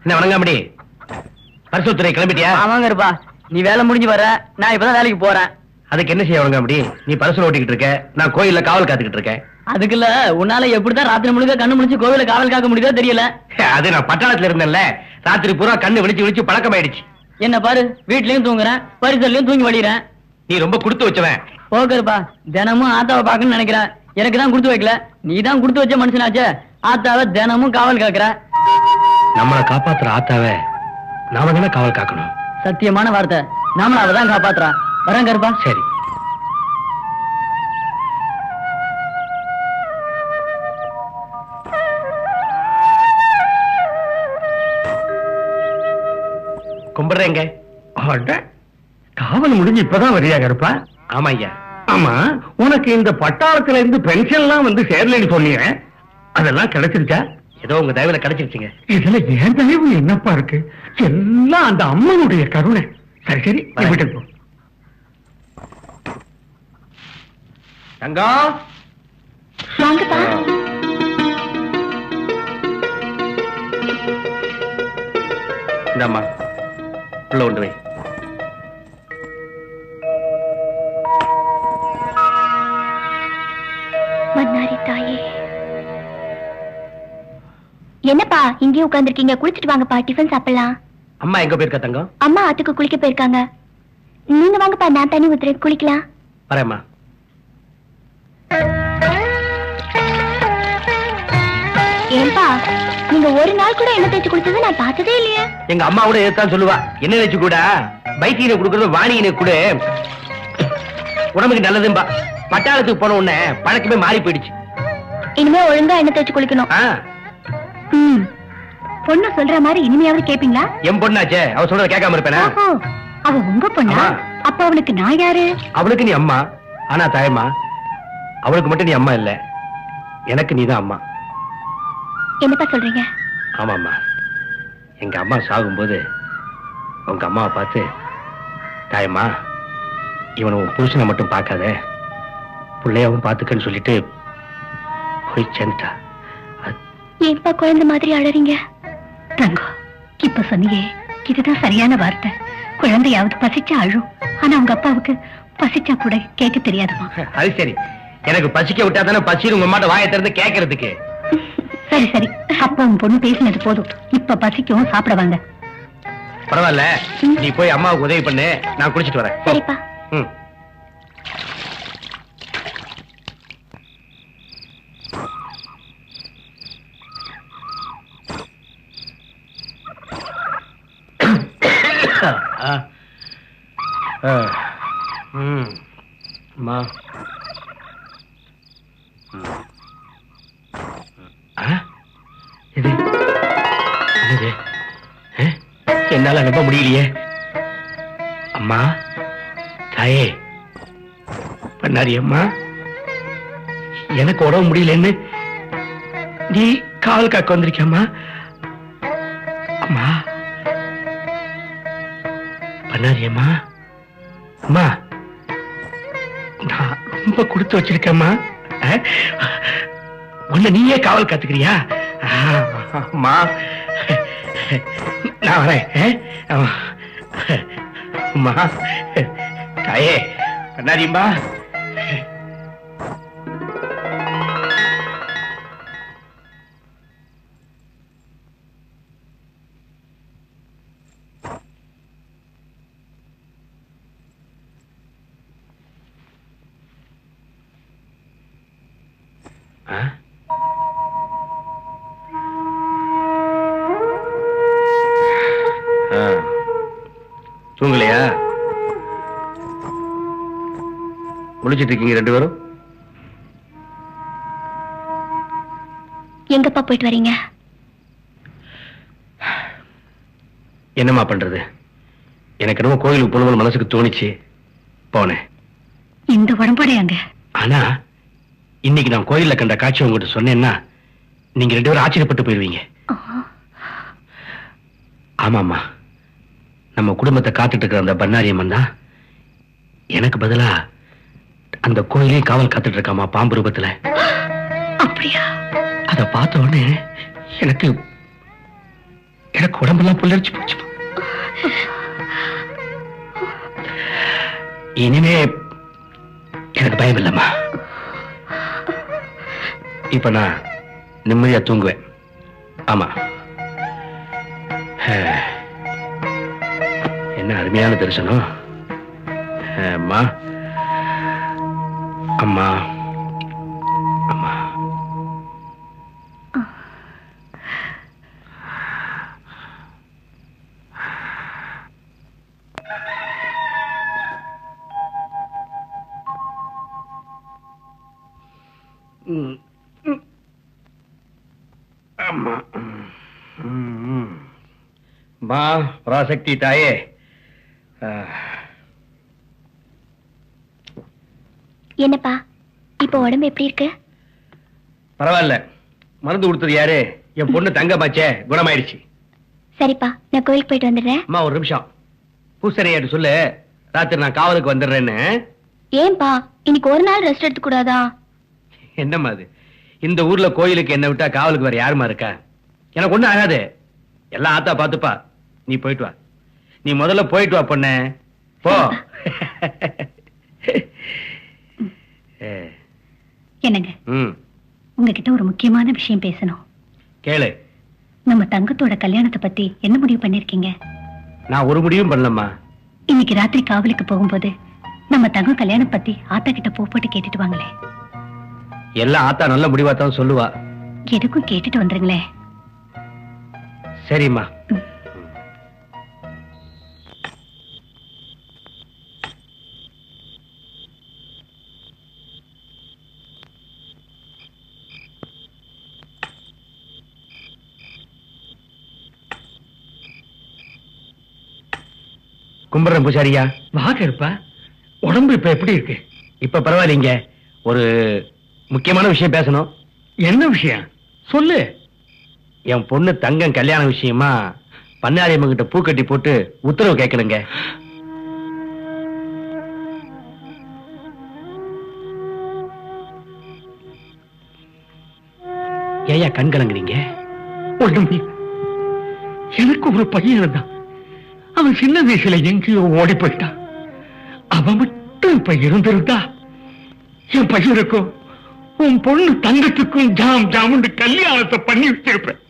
என்ன வணங்காமடி பரிசுத்துறை கிளம்பிட்டியா? ஆமாங்க இருப்பா, நீ வேலை முடிஞ்சு வர, நான் இப்பதான் வேலைக்கு போறேன். அதுக்கு என்ன செய்ய வணங்காமடி? நீ பரிசு ஓட்டிக்கிட்டு இருக்க, நான் கோயில்ல காவல் காத்துக்கிட்டு இருக்கேன். அதுக்குல்ல உன்னால எப்படிதான் ராத்திரி முழுக்க கண்ணு முடிச்சு கோவில காவல் காக்க முடியுதோ தெரியல. அது நான் பட்டாளத்துல இருந்தேன்ல, ராத்திரி பூரா கண்ணு விழிச்சு விழிச்சு பழக்கமாயிடுச்சு. என்ன பாரு, வீட்லயும் தூங்குறேன், பரிசல்லையும் தூங்கி வழிகிறேன். நீ ரொம்ப கொடுத்து வச்சவன். போகருப்பா, தினமும் ஆத்தாவை பாக்கணும்னு நினைக்கிறேன். எனக்கு தான் கொடுத்து வைக்கல, நீ தான் கொடுத்து வச்ச மனுஷனாச்சே. ஆத்தாவை தினமும் காவல் காக்குற. நம்மளை காப்பாத்துற ஆத்தாவை நாம தானே காவல் காக்கணும். சத்தியமான வார்த்தை, நாமள அவதான் காப்பாத்துறா. வரேன் கருப்பா. சரி. கும்பிடுறேங்க. காவல் முடிஞ்சு இப்பதான் வரியா கருப்பா? ஆமா ஐயா. ஆமா, உனக்கு இந்த பட்டாளத்துல இருந்து பென்ஷன் எல்லாம் வந்து சேரலன்னு சொன்னீங்க, அதெல்லாம் கிடைச்சிருச்சா? ஏதோ உங்க தயவுல கிடைச்சிருச்சுங்க. இதுல ஏன் தயவு என்னப்பா இருக்கு? எல்லாம் அந்த அம்மனுடைய கருணை. சரி சரி, வீட்டுக்கு போ. தங்கம் வாங்கப்பா. இந்தம்மா உள்ள கொண்டு வை. மன்னாரி தாயே. என்னப்பா இங்கே உட்கார்ந்திருக்கீங்க? குளிச்சிட்டு வாங்கப்பா, டிஃபன் சாப்பிடலாம். அம்மா எங்க போயிருக்கா தங்கம்? அம்மா ஆத்துக்கு குளிக்க போயிருக்காங்க. நீங்க வாங்கப்பா, நான் தண்ணி ஊத்துறேன், குளிக்கலாம். வரேம்மா. ஏன்பா நீங்க ஒரு நாள் கூட எண்ணெய் தேய்ச்சி குளிச்சது நான் பார்த்ததே இல்லையே. எங்க அம்மா கூட எதான் சொல்லுவா, என்ன வச்சு கூட பைத்தியினை கொடுக்கறது வாணியினை கூட உடம்புக்கு நல்லதும்பா. பட்டாளத்துக்கு போன உடனே பழக்கமே மாறி போயிடுச்சு. இனிமே ஒழுங்கா எண்ணெய் தேய்ச்சி குளிக்கணும். பொண்ணு சொல்ற மாதிரி இனிமையாவது கேப்பீங்களா? என் பொண்ணாச்சே, அவ சொல்றத கேட்காம இருப்பேனா? அவ உங்க பொண்ணா? அப்ப அவளுக்கு நான் யாரு? அவளுக்கு நீ அம்மா, ஆனா தாயம்மா அவளுக்கு மட்டும் நீ அம்மா இல்ல, எனக்கு நீதான் அம்மா. என்னப்பா சொல்றீங்க? ஆமாம்மா, எங்க அம்மா சாகும்போது உங்க அம்மாவை பார்த்து, தாயம்மா இவனை உன் புருஷனை மட்டும் பார்க்காத, பிள்ளையாவும் பார்த்துக்கன்னு சொல்லிட்டு போய் சேர்ந்துட்டா. ஏன்பா குழந்தை மாதிரி அழறீங்க? தங்கம், இப்ப சொன்னியே, இதுதான் சரியான வார்த்தை. குழந்தையாவது பசிச்சா அழும், ஆனா உங்க அப்பாவுக்கு பசிச்சா கூட கேட்க தெரியாதுமா. அது சரி, எனக்கு பசிக்க விட்டா தானே பசின்னு உங்க அம்மாட்ட வாயை திறந்து கேட்கறதுக்கு. சரி சரி, அப்ப உன் பொண்ணு பேசினது போதும், இப்ப பசிக்கும், சாப்பிட வாங்க. பரவாயில்ல, நீ போய் அம்மாவுக்கு உதவி பண்ணு, நான் குளிச்சிட்டு வரேன். சரிப்பா. இது என்னால நம்ப முடியலையே. அம்மா, தாயே, பண்ணாரி அம்மா, எனக்கு உடம்பு முடியலன்னு நீ காவல் காக்க வந்திருக்கியம்மா. அம்மா, பண்ணாரி அம்மா, அம்மா, நான் ரொம்ப கொடுத்து வச்சிருக்கேம்மா. உன்னை நீயே காவல் காத்துக்கிறியா? அம்மா, நான் வரேன். அம்மா, தாயே, பண்ணாரியம்மா. தூங்கலையா? முழிச்சிட்டு இருக்கீங்க ரெண்டு பேரும்? எங்கப்பா போயிட்டு வரீங்க? என்னம்மா பண்றது, எனக்கு ரொம்ப கோயிலுக்கு போகணும்னு மனசுக்கு தோணிச்சு, போனேன். இந்த உடம்படையாங்க. ஆனா இன்னைக்கு நான் கோயில்ல கண்ட காட்சி உங்ககிட்ட சொன்னேன்னா நீங்க ரெண்டு பேரும் ஆச்சரியப்பட்டு போயிருவீங்க. ஆமாமா, நம்ம குடும்பத்தை காத்துட்டு இருக்கிற அந்த பண்ணாரியம்மன் தான் எனக்கு பதிலா அந்த கோயிலே காவல் காத்துட்டு இருக்காமா, பாம்பு ரூபத்துல. அப்படியா? அத பார்த்த உடனே எனக்கு உடம்பெல்லாம் புல்லரிச்சு போச்சுமா. இனிமே எனக்கு பயம் இல்லம்மா. இப்ப நான் நிம்மதியா தூங்குவேன். ஆமா, என்ன அருமையான தரிசனம். அம்மா அம்மா அம்மா. அம்மா மா பராசக்தி தாயே, என்னப்பா இப்ப உடம்பு எப்படி இருக்கு? பரவாயில்ல. மருந்து கொடுத்தது யாரு? என் பொண்ணு தங்கமாச்சே, குணமாயிடுச்சு. சரிப்பா, நான் கோயிலுக்கு போயிட்டு வந்துடுறேன். அம்மா ஒரு நிமிஷம், பூசரியாட்டு சொல்லு ராத்திரி நான் காவலுக்கு வந்துடுறேன்னு. ஏன்பா இன்னைக்கு ஒரு நாள் ரெஸ்ட் எடுத்து கூடாதா? என்னம்மா அது? இந்த ஊர்ல கோயிலுக்கு என்ன விட்டா காவலுக்கு வேற யாருமா இருக்கா? எனக்கு ஒண்ணும் ஆகாது, எல்லாம் ஆத்தா பாத்துப்பா. நீ போயிட்டு வா. நீ முதல்ல போயிட்டு வா பொண்ணே, போ. என்னங்க, உங்ககிட்ட ஒரு முக்கியமான விஷயம் பேசணும். கேளு. நம்ம தங்கத்தோட கல்யாணத்தை பத்தி என்ன முடிவு பண்ணிருக்கீங்க? நான் ஒரு முடிவும் பண்ணலம்மா. இன்னைக்கு ராத்திரி காவலுக்கு போகும்போது நம்ம தங்கம் கல்யாணம் பத்தி ஆத்தா கிட்ட போட்டு கேட்டுட்டு வாங்களே. எல்லாம் ஆத்தா நல்ல முடிவா தான் சொல்லுவா. எதுக்கும் கேட்டுட்டு வந்துருங்களே. சரிம்மா. கும்பிடுறேன் பூசாரியா. வாங்க இருப்பா. உடம்பு இப்ப எப்படி இருக்கு? இப்ப பரவாயில்லைங்க. ஒரு முக்கியமான விஷயம் பேசணும். என்ன விஷயம் சொல்லு. என் பொண்ணு தங்கம் கல்யாண விஷயமா பண்ணாரியம்மன் கிட்ட பூக்கட்டி போட்டு உத்தரவு கேட்கணுங்க. ஏயா கண் கலங்குறீங்க? ஒண்ணுமே, எனக்கு ஒரு பையன் இருந்தான். அவன் சின்ன வயசுல எங்கேயோ ஓடி போயிட்டான். அவன் மட்டும் இப்ப இருந்திருந்தா என் பையனுக்கும் உன் பொண்ணு தங்கத்துக்கும் ஜாம் ஜாமுன்னு கல்யாணத்தை பண்ணி வச்சிருப்பேன்.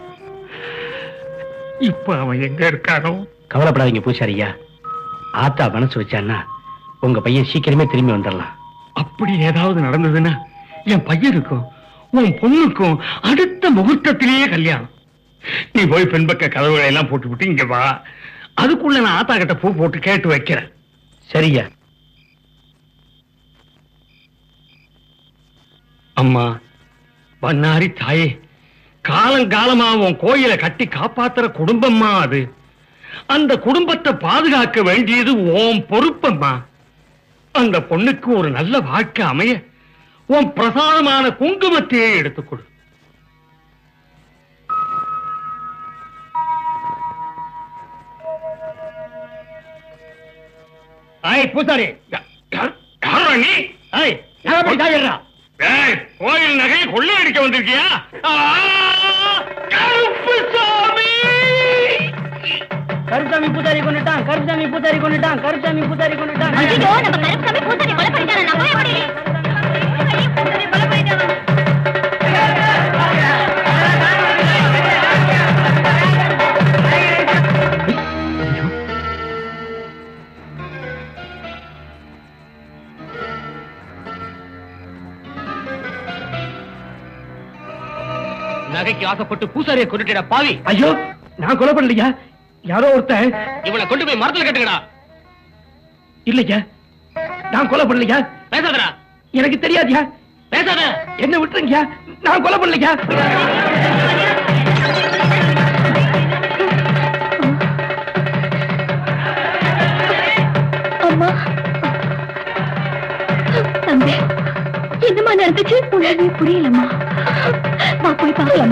இப்ப அவன் எங்க இருக்கானோ? கவலைப்படாதீங்க பூசாரியா. ஆத்தா மனசு வச்சான்னா உங்க பையன் சீக்கிரமே திரும்பி வந்துடலாம். அப்படி ஏதாவது நடந்ததுன்னா என் பையனுக்கும் உன் பொண்ணுக்கும் அடுத்த முகூர்த்தத்திலேயே கல்யாணம். நீ போய் பெண்பக்க கதவுகளை எல்லாம் போட்டு விட்டு இங்க வா. அதுக்குள்ள நான் ஆத்தா கிட்ட பூ போட்டு கேட்டு வைக்கிறேன். சரியா? அம்மா பண்ணாரி தாயே, காலங்காலமா உன் கோயிலை கட்டி காப்பாத்துற குடும்பம்மா அது. அந்த குடும்பத்தை பாதுகாக்க வேண்டியது உன் பொறுப்பம்மா. அந்த பொண்ணுக்கு ஒரு நல்ல வாழ்க்கை அமைய உன் பிரசாதமான குங்குமத்தையே எடுத்துக்கொடு. பூசாரி, நீ கோயில் நகையை கொள்ளையடிக்க வந்திருக்கியா? கருப்சாமி பூசாரி கொண்டுட்டான், கருப்சாமி பூசாரி கொண்டுட்டான், கருப்சாமி பூசாரி கொண்டுட்டான். ஐயோ, நம்ம கருப்சாமி பூசாரி கொலை பண்ணிட்டானே. நான் போய் எப்படி? பூசாரி கொலை பண்ணிட்டான். நகைக்கு ஆசைப்பட்டு பூசாரியை கொண்டுட்டா பாவி. ஐயோ, நான் கொலை பண்ணலையா? யாரோ ஒருத்தன் இவனை கொண்டு போய் மரத்துல கட்டுங்கடா. இல்லையா, நான் கொலை பண்ணலையா? பேசாதடா. எனக்கு தெரியாதியா? பேசாத. என்ன விட்டுருங்கயா, நான் கொலை பண்ணலையா? அம்மா, தம்பி, என்னமா நடந்துச்சு? உடனே புரியலம்மா. வா போய் பார்க்கலாமா?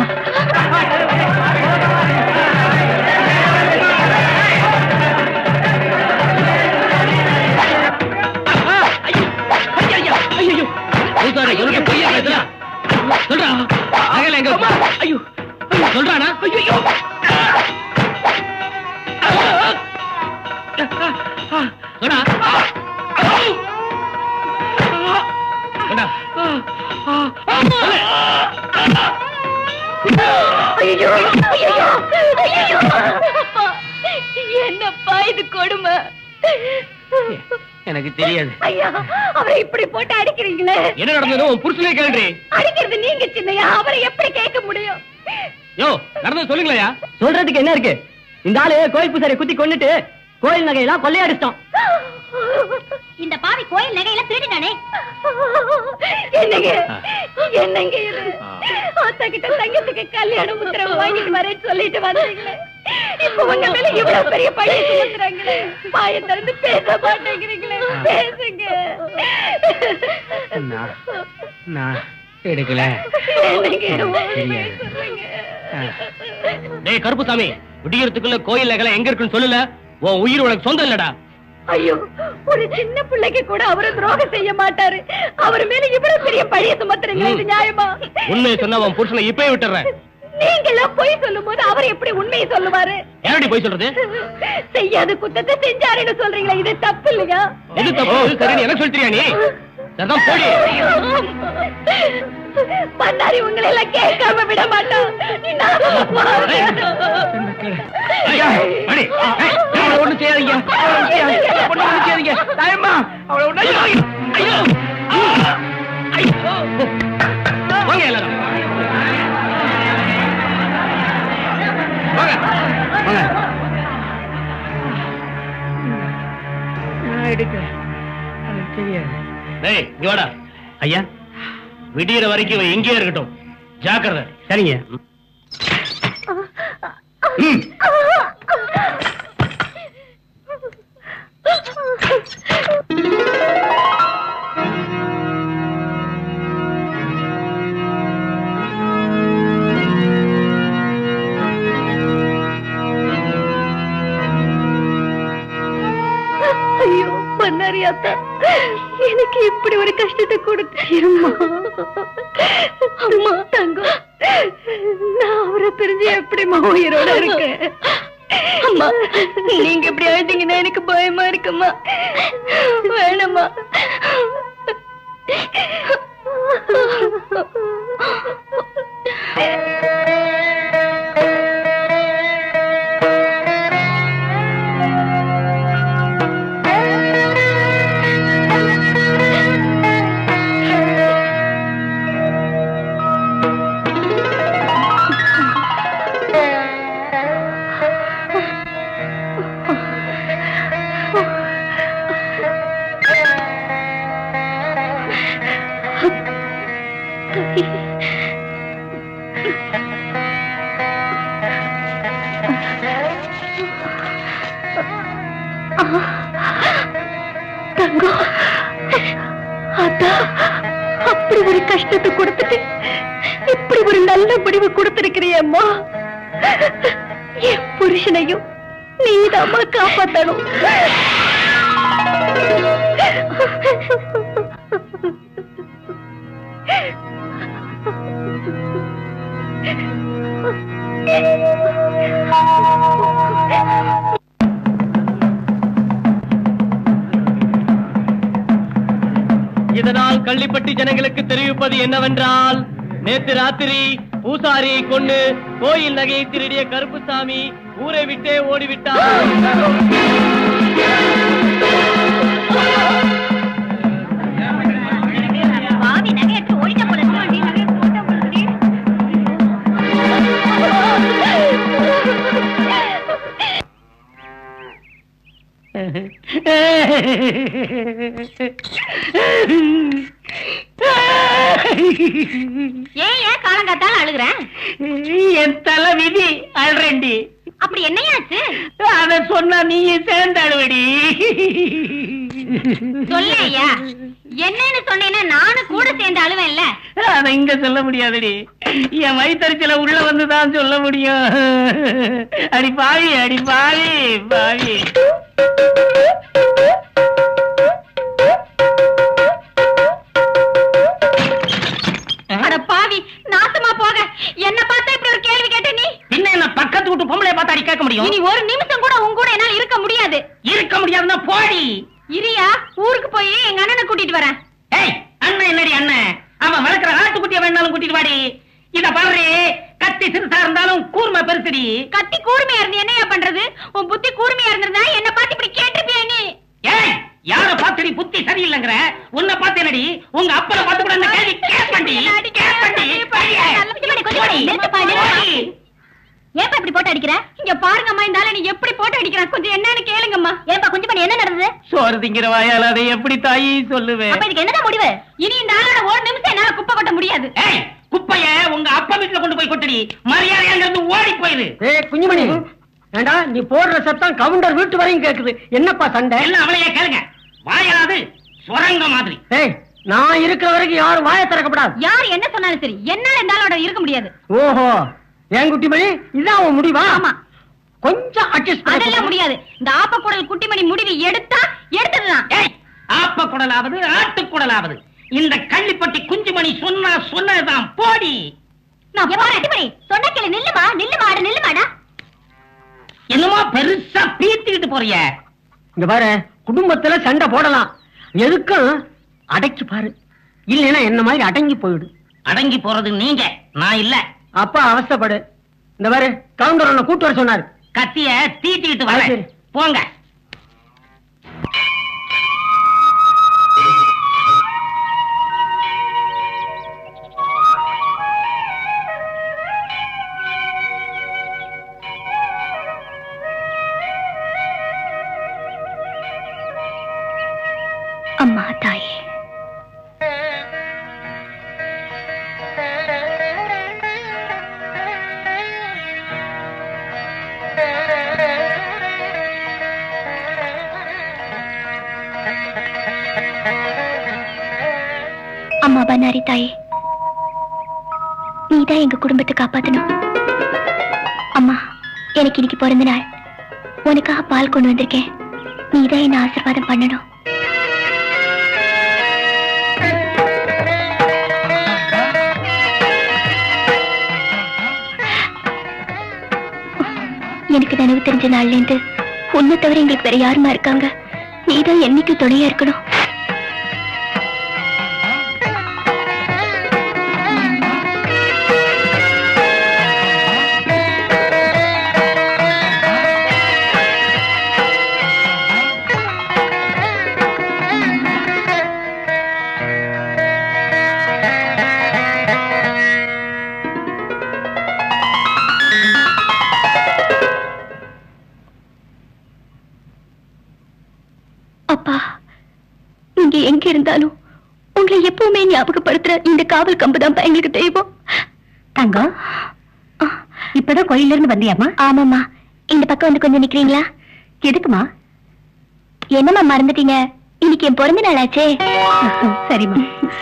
சொல்றா. சொல்றானா? ஐயோ என்னப்பா இது கொடுமை? எனக்கு தெரியாது. ஐயா, அவரை இப்படி போட்டு அடிக்கிறீங்களே. என்ன நடந்தது? உன் புருஷனே கேள்றி. அடிக்கிறது நீங்க சின்னையா, அவரை எப்படி கேட்க முடியும்? யோ, நடந்தது சொல்லுங்களா? சொல்றதுக்கு என்ன இருக்கு? இந்த ஆளு கோயில் பூசாரியை குத்தி கொன்னுட்டு கோயில் நகையெல்லாம் கொள்ளையடிச்சிட்டோம். இந்த பாவி கோயில் நகையில திருடினானே. என்னங்க என்னங்க இது? ஆத்தா கிட்ட தங்கத்துக்கு கல்யாணம் உத்தரவு வாங்கிட்டு வரேன்னு சொல்லிட்டு வந்தீங்களே, இப்ப உங்க மேல இவ்வளவு பெரிய பழிய சுமத்துறாங்களே. வாயை திறந்து பேச மாட்டேங்கிறீங்களே, பேசுங்க. நான் எடுக்கல. டேய் கருப்புசாமி, விடியறதுக்குள்ள கோயில் நகை எங்க இருக்குன்னு சொல்லல. உன் உயிர் உனக்கு சொந்தம் இல்லடா. ஐயோ, ஒரு சின்ன பிள்ளைக்கு கூட அவரை துரோகம் செய்ய மாட்டாரு. அவர் மேல இவ்வளவு பெரிய பழிய சுமத்துறீங்க, இது நியாயமா? உண்மையை சொன்னா உன் புருஷனை இப்பவே விட்டுறேன். நீங்க எல்லாம் பொய் சொல்லும் போது அவர் எப்படி உண்மையை சொல்லுவாரு? யாரடி போய் சொல்றது? செய்யாத குத்தத்தை செஞ்சாருன்னு சொல்றீங்களா, இது தப்பு இல்லையா? இது தப்பு சரின்னு எனக்கு சொல்லிட்டியா நீ? சரிதான் போடி. பண்ணாரி உங்களை எல்லாம் கேட்காம விட மாட்டோம். ஒண்ணு செய்யாதீங்க, ஒண்ணு செய்யாதீங்க. தாயம்மா, அவளை ஒண்ணு ஐயோ வாங்க எல்லாரும் வாங்க வாங்க. நான் எடுக்கிறேன். டேய் இங்க வாடா. ஐயா, விடியற வரைக்கும் இவன் எங்கேயே இருக்கட்டும், ஜாக்கிரதை. சரிங்க. ஐயோ பண்ணாரி அத்தா, எனக்கு இப்படி ஒரு கஷ்டத்தை கொடுத்தீருமா. அம்மா தங்கம், நான் அவரை பிரிஞ்சு எப்படிமா உயிரோட இருக்கேன்? அம்மா, நீங்க இப்படி அழுதீங்கன்னா எனக்கு பயமா இருக்குமா. வேணாமா. தங்கம், அத்தா அப்படி ஒரு கஷ்டத்தை கொடுத்துட்டு இப்படி ஒரு நல்ல முடிவு கொடுத்திருக்கிறியம்மா. என் புருஷனையும் நீதாம்மா காப்பாத்தணும். இதனால் கள்ளிப்பட்டி ஜனங்களுக்கு தெரிவிப்பது என்னவென்றால், நேற்று ராத்திரி பூசாரியை கொண்டு கோயில் நகையை திருடிய கருப்புசாமி ஊரை விட்டே ஓடிவிட்டார். ஏன் காலங்காத்தால அழுகுறேன்? என் தலை விதி அழுறேன்டி. அப்படி என்னையாச்சு? அத சொன்னா நீ சேர்ந்து அழுவடி. சொல்லையா, என்னன்னு சொன்னேன்னா நானும் கூட சேர்ந்து அழுவேன்ல. அத இங்க சொல்ல முடியாதுடி, என் வயிற்றுல உள்ள வந்துதான் சொல்ல முடியும். அடி பாவி, அடி பாவி, பாவி. பாவி, நாசமா போக. என்ன பார்த்தா இப்படி ஒரு கேள்வி கேட்ட நீ? பின்ன என்ன பக்கத்து வீட்டு பொம்பளை பார்த்தா அடி கேட்க முடியும்? இனி ஒரு நிமிஷம் கூட உன் கூட என்னால இருக்க முடியாது. இருக்க முடியாதுன்னா போடி. இரியா, ஊருக்கு போய் எங்க அண்ணனை கூட்டிட்டு வரேன். ஏய், அண்ணன் என்னடி அண்ணன்? அவன் வளர்க்கிற ஆட்டுக்குட்டிய வேணாலும் கூட்டிட்டு வாடி. இத பாரு, கத்தி சிறுசா இருந்தாலும் கூர்மை பெருசடி. கத்தி கூர்மையா இருந்து என்னையா பண்றது? உன் புத்தி கூர்மையா இருந்திருந்தா என்ன பார்த்து இப்படி கேட்டிருப்பியா நீ? ஏய், யார பார்த்து நீ புத்தி சரியில்லைங்கிற? உன்னை பார்த்து என்னடி? உங்க அப்பனை பார்த்து கூட இந்த கேள்வி கேட்பண்டி. ஏப்பா இப்படி போட்டு அடிக்கிற? இங்க பாருங்கம்மா, இந்த ஆளை நீ எப்படி போட்டு அடிக்கிற? கொஞ்சம் என்னன்னு கேளுங்கம்மா. ஏப்பா கொஞ்சம் பண்ணி என்ன நடந்தது? சோறு திங்கிற வாயால அதை எப்படி தாயி சொல்லுவேன்? அப்ப இதுக்கு என்னதான் முடிவு? இனி இந்த ஆளோட ஒரு நிமிஷம் என்னால குப்பை கொட்ட முடியாது. ஏய், குப்பைய உங்க அப்பா வீட்டுல கொண்டு போய் கொட்டடி. மரியாதை அங்கிருந்து ஓடி போயிரு. குஞ்சுமணி, ஏண்டா நீ போடுற சத்தம் கவுண்டர் வீட்டு வரையும் கேக்குது. என்னப்பா சண்டை? எல்லாம் அவளையே கேளுங்க. வாயாவது சுரங்க மாதிரி. ஏய், நான் இருக்கிற வரைக்கும் யாரும் வாயை திறக்கப்படாது. யார் என்ன சொன்னாலும் சரி, என்னால இந்த ஆளோட இருக்க முடியாது. ஓஹோ, ஏன் குட்டிமணி, இதான் உன் முடிவா? ஆமா. கொஞ்சம் அட்ஜஸ்ட் அதெல்லாம் முடியாது. இந்த ஆப்பக்குடல் குட்டிமணி முடிவு எடுத்ததுதான். ஏய், ஆப்ப குடலாவது ஆட்டு குடலாவது இந்த கள்ளிப்பட்டி குஞ்சுமணி சொன்னதுதான். போடி. நான் குட்டிமணி சொன்ன கேளு. நில்லுமா நில்லுமாடு நில்லுமாடா. என்னமோ பெருசா பீத்திக்கிட்டு போறிய. இங்க பாரு, குடும்பத்துல சண்டை போடலாம், எதுக்கும் அடக்கி பாரு. இல்லைன்னா என்ன மாதிரி அடங்கி போயிடு. அடங்கி போறது நீங்க, நான் இல்ல. அப்பா அவஸ்தைப்படு. இந்த பாரு, கவுண்டர் உன்னை கூட்டு வர சொன்னாரு. கத்திய தீட்டிக்கிட்டு வர. சரி. போங்க. அம்மா தாயே, அம்மா பண்ணாரி தாயே, நீதான் எங்க குடும்பத்தை காப்பாத்தணும். அம்மா, எனக்கு இன்னைக்கு பிறந்த நாள். உனக்காக பால் கொண்டு வந்திருக்கேன். நீதான் என்ன ஆசீர்வாதம் பண்ணணும். எனக்கு நினைவு தெரிஞ்ச நாள்ல இருந்து உன்னை தவிர எங்களுக்கு வேற யாருமா இருக்காங்க? நீதான் என்னைக்கு துணையா இருக்கணும். அப்பா, நீங்க எங்க இருந்தாலும் உங்களை எப்பவுமே ஞாபகப்படுத்துற இந்த காவல் கம்புதான் எங்களுக்கு தெய்வம். தங்கம், இப்பதான் கோயில இருந்து வந்தியாமா? ஆமாம்மா. இந்த பக்கம் வந்து கொஞ்சம் நிக்கிறீங்களா? எதுக்குமா? என்னம்மா மறந்துட்டீங்க? இன்னைக்கு என் பிறந்த நாள் ஆச்சே. சரிம்மா.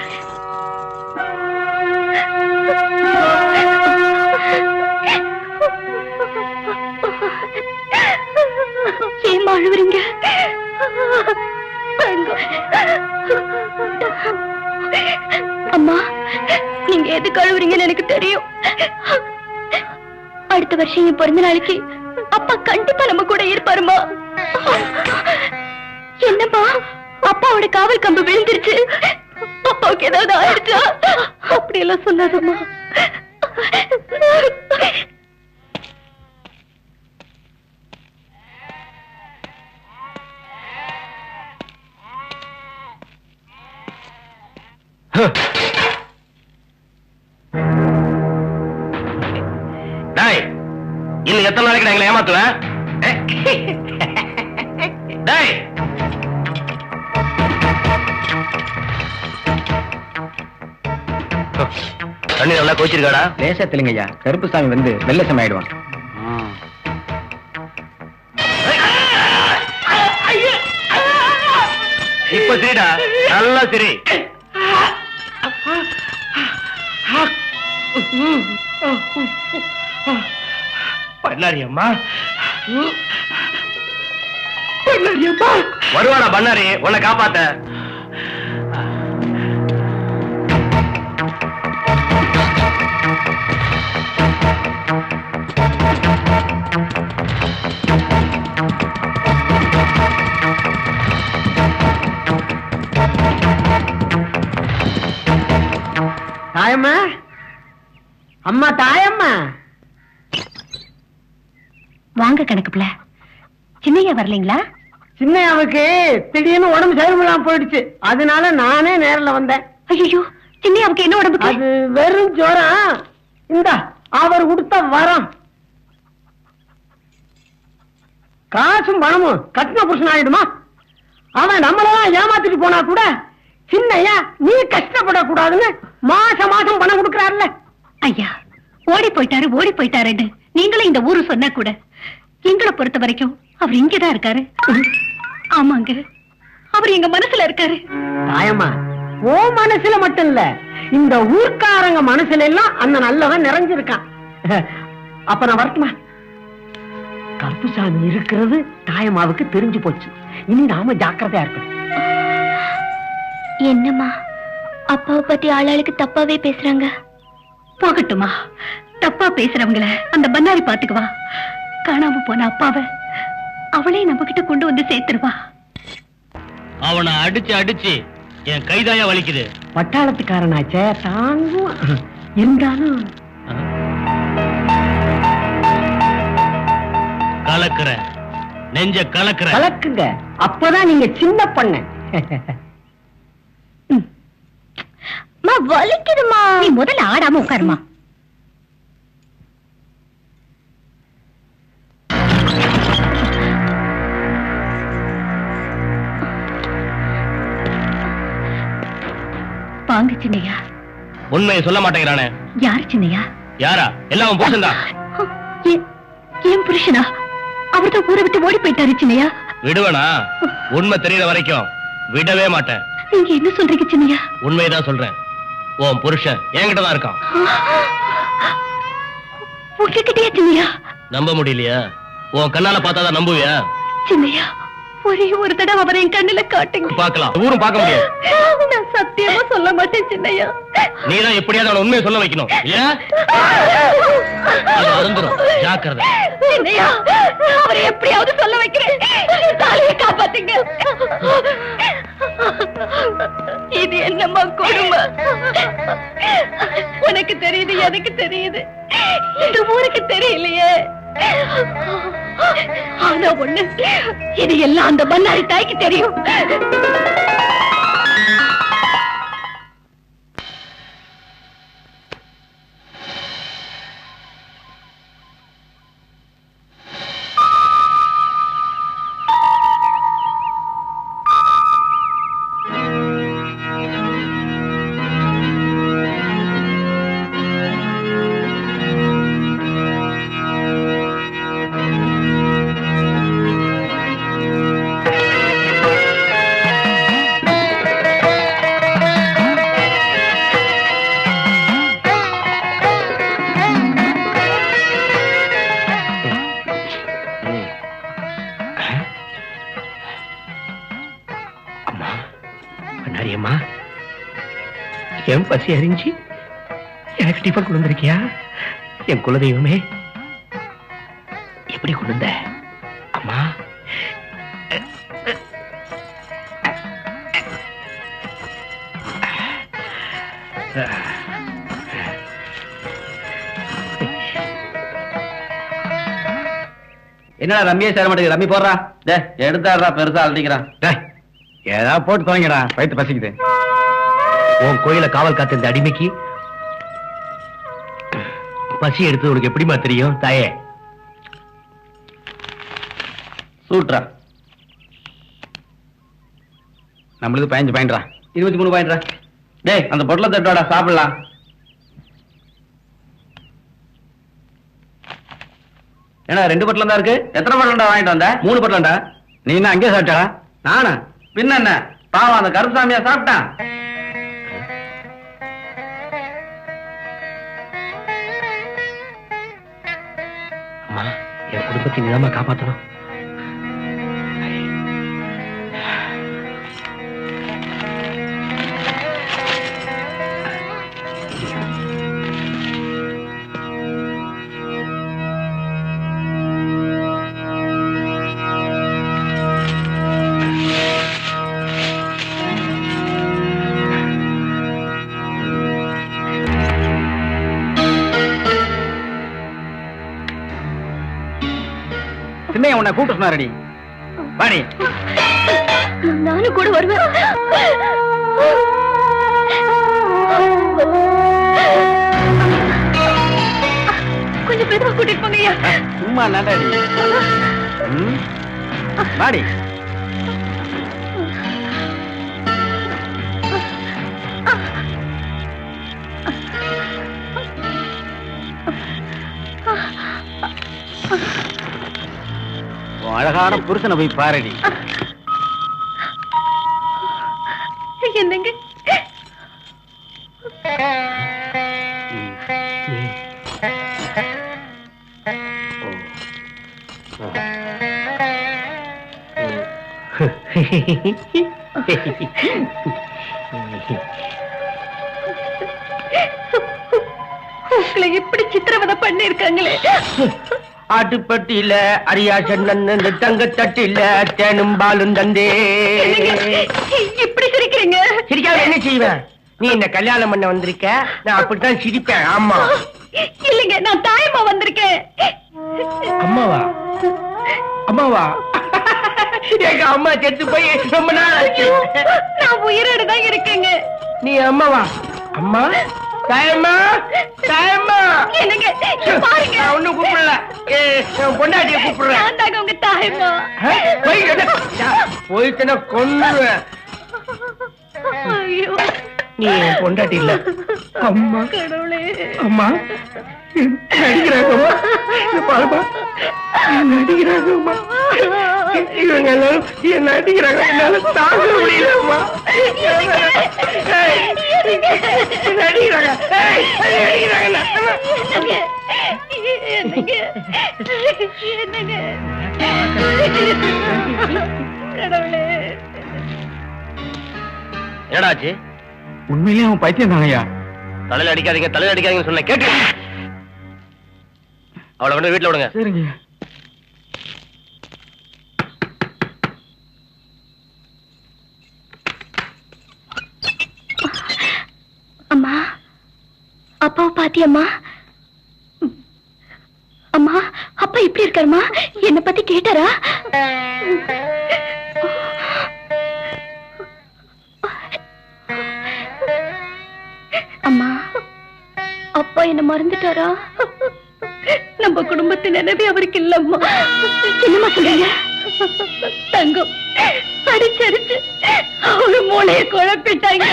ஏன் அழுவுறீங்க? அம்மா, நீங்க எதுக்கு அழுவுறீங்கன்னு எனக்கு தெரியும். அடுத்த வருஷம் என் பிறந்த நாளைக்கு அப்பா கண்டிப்பா நம்ம கூட இருப்பாருமா. என்னப்பா, அப்பாவோட காவல் கம்பு விழுந்துருச்சு, அப்பாவுக்கு ஏதாவது ஆயிடுச்சா? அப்படி எல்லாம் சொல்லாதம்மா. இன்னும் எத்தனை நாளைக்கு எங்களை ஏமாத்துவேன்? தண்ணி நல்லா கோச்சிருக்காடா? லேசா தெலுங்கய்யா, கருப்பு சாமி வந்து வெள்ளசம் ஆயிடுவான். இப்ப சரிடா, நல்லா சரி. பண்ணாரி அம்மா, பண்ணாரி அம்மா வருவாடா. பண்ணாரி உன்னை காப்பாத்த. தாயம்மா, அம்மா தாயம்மா. வாங்க கணக்குல. சின்னையா வரலீங்களா? சின்னையாவுக்கு திடீர்னு உடம்பு சரியில்லாம போயிடுச்சு. அதனால நானே நேர்ல வந்தேன். ஐயோ, சின்னையாவுக்கு என்ன உடம்புக்கு? அது வெறும் ஜோரம். இந்த அவர் கொடுத்த வரம். காசும் பணமும் கட்டின புருஷன் ஆயிடுமா? அவன் நம்மளெல்லாம் ஏமாத்திட்டு போனா கூட சின்னையா நீ கஷ்டப்படக்கூடாதுன்னு மாசம் மாசம் பணம் கொடுக்கறாருல்ல. ஐயா, ஓடி போயிட்டாருன்னு நீங்களும் இந்த ஊரு சொன்னா கூட எங்களை பொறுத்த வரைக்கும் அவர் இங்கதான் இருக்காரு. ஆமாங்க, அவர் எங்க மனசுல இருக்காரு. தாயம்மா, ஓ மனசுல மட்டும் இல்ல, இந்த ஊர்க்காரங்க மனசுல எல்லாம் அந்த நல்லவன் நிறைஞ்சிருக்கான். அப்ப நான் வரட்டுமா? கருப்புசாமி இருக்கிறது தாயம்மாவுக்கு தெரிஞ்சு போச்சு. இனி நாம ஜாக்கிரதையா இருக்கணும். என்னம்மா, அப்பாவை பத்தி ஆளாளுக்கு தப்பாவே பேசுறாங்க. போகட்டுமா, தப்பா பேசுறவங்கள அந்த பண்ணாரி பாத்துக்குவா. காணாம போன அப்பாவை அவளே நம்ம கிட்ட கொண்டு வந்து சேர்த்துருவா. அவனை அடிச்சு என் கைதாயா வலிக்குது. பட்டாளத்துக்காரனாச்சே தாங்கும். இருந்தாலும் கலக்குற நெஞ்ச கலக்குங்க. அப்பதான் நீங்க சின்ன பண்ண. வலிக்குதுமா. நீ முதல்ல ஆடாம உட்காருமா. வாங்க சின்னையா. உண்மையை சொல்ல மாட்டேங்கிறானே. யாரு சின்னையா? யாரா? எல்லாம் புருஷன்தான். ஏன் புருஷனா? அவர்தான் ஊரை விட்டு ஓடி போயிட்டாரு சின்னையா. விடுவனா? உண்மை தெரியற வரைக்கும் விடவே மாட்டேன். நீங்க என்ன சொல்றீங்க சின்னையா? உண்மைதான் சொல்றேன். உன் புருஷன் என்கிட்ட தான் இருக்கான். உங்ககிட்டயா சின்னையா? நம்ப முடியலையா? உன் கண்ணால பார்த்தாதான் நம்புவியா? சின்னையா, ஒரே ஒரு தடவை அவரை என் கண்ணுல காட்டுங்க. பார்க்கலாம். ஊரும் பார்க்க முடியாது. நான் சத்தியமா சொல்ல மாட்டேன் சின்னையா. நீதான் எப்படியாவது அவனை உண்மையை சொல்ல வைக்கணும். இல்லையா அது அருந்துரும். ஜாக்கிரதை. சின்னையா, அவரை எப்படியாவது சொல்ல வைக்கிறேன். தாலியை காப்பாத்துங்க. இது என்னம்மா கொடுமை? உனக்கு தெரியுது, எனக்கு தெரியுது, இந்த ஊருக்கு தெரியலையே. ஆனா ஒண்ணு, இது எல்லாம் அந்த பண்ணாரி தாய்க்கு தெரியும். என் பசி அறிஞ்சு எனக்கு டிஃபன் கொண்டு வந்திருக்கியா? என் குலதெய்வமே, எப்படி கொண்டு வந்த அம்மா? என்னடா ரம்மியே சேர மாட்டேங்குது. ரம்மி போடுறா. எடுத்தாடுறா, பெருசா அழட்டிக்கிறான். ஏதாவது போட்டு துவங்கடா, வயிற்று பசிக்குது. உன் கோயில காவல் காத்த இந்த அடிமைக்கு பசி எடுத்து உனக்கு எப்படிமா தெரியும் தாயே? சூட்ரா. நம்மளுக்கு 15 பாயிண்ட்ரா. 23 பாயிண்ட்ரா. டேய், அந்த பொட்டலை தட்டோட சாப்பிடலாம். ஏன்னா 2 பொட்டலம் தான் இருக்கு. எத்தனை பொட்டலம்டா வாங்கிட்டு வந்த? 3 பொட்டலம்டா. நீ என்ன அங்கே சாப்பிட்டா? நானா? பின்ன என்ன, பாவம் அந்த கருப்புசாமியா சாப்பிட்டான். அம்மா, என் குடும்பத்தை நீதாம்மா காப்பாற்றணும். உன்னை கூப்பிட்டு சொன்னாரடி. வாடி. நானும் கூட வருவேன். கொஞ்சம் மெதுவா கூட்டிட்டு போங்க ஐயா. சும்மா நடாடி. வாடி. அழகான புருஷனை போய் பாரடி. என்னங்க உங்களை இப்படி சித்திரவதை பண்ணி இருக்காங்களே. ஆட்டுப்பட்டியில அரியாசன் தங்க தட்டில தேனும் பாலும் தந்தே. இப்படி சிரிக்கிறீங்க? சிரிக்காம என்ன செய்வேன்? நீ என்ன கல்யாணம் பண்ண வந்திருக்க, நான் அப்படித்தான் சிரிப்பேன். ஆமா. இல்லைங்க, நான் தாயமா வந்திருக்கேன். அம்மாவா? அம்மாவா? எங்க அம்மா செத்து போய் ரொம்ப நாள் ஆச்சு. நான் உயிரோடு தான் இருக்கேங்க. நீ அம்மாவா? அம்மா தாயம்மா, தாயம்மா. என்னங்க பாருங்க, நான் ஒண்ணும் கூப்பிடல, பொண்டாட்டிய கூப்பிடுறேன். நான் தாங்க உங்க தாயம்மா. போயிட்டேன்னா கொன்னுவேன். ஐயோ, நீ பொண்டாட்டி இல்ல. அம்மா கடவுளே. அம்மா நடிக்கிறாங்கம்மா, பாருமா நடிக்கிறாங்கம்மா. இவங்க எல்லாரும் என்ன நடிக்கிறாங்க, என்னால தாங்க முடியலம்மா. நடிக்கிறாங்க கடவுளே. என்னடாச்சு? உண்மையிலேயே அவன் பைத்தியம் தாங்கய்யா. தலையில அடிக்காதீங்கன்னு சொன்ன கேட்டு அவளை கொண்டு வீட்டுல விடுங்க. சரிங்க. அம்மா, அப்பாவை பாத்தியம்மா? அம்மா, அப்பா எப்படி இருக்காருமா? என்ன பத்தி கேட்டாரா? அம்மா, அப்பா என்ன மறந்துட்டாரா? நம்ம குடும்பத்தின் நினைவே அவருக்கு இல்லம்மா. என்னம்மா சொல்றீங்க? தங்கம் அடிச்சடிச்சு அவரு மூளைய குழப்பிட்டாங்க.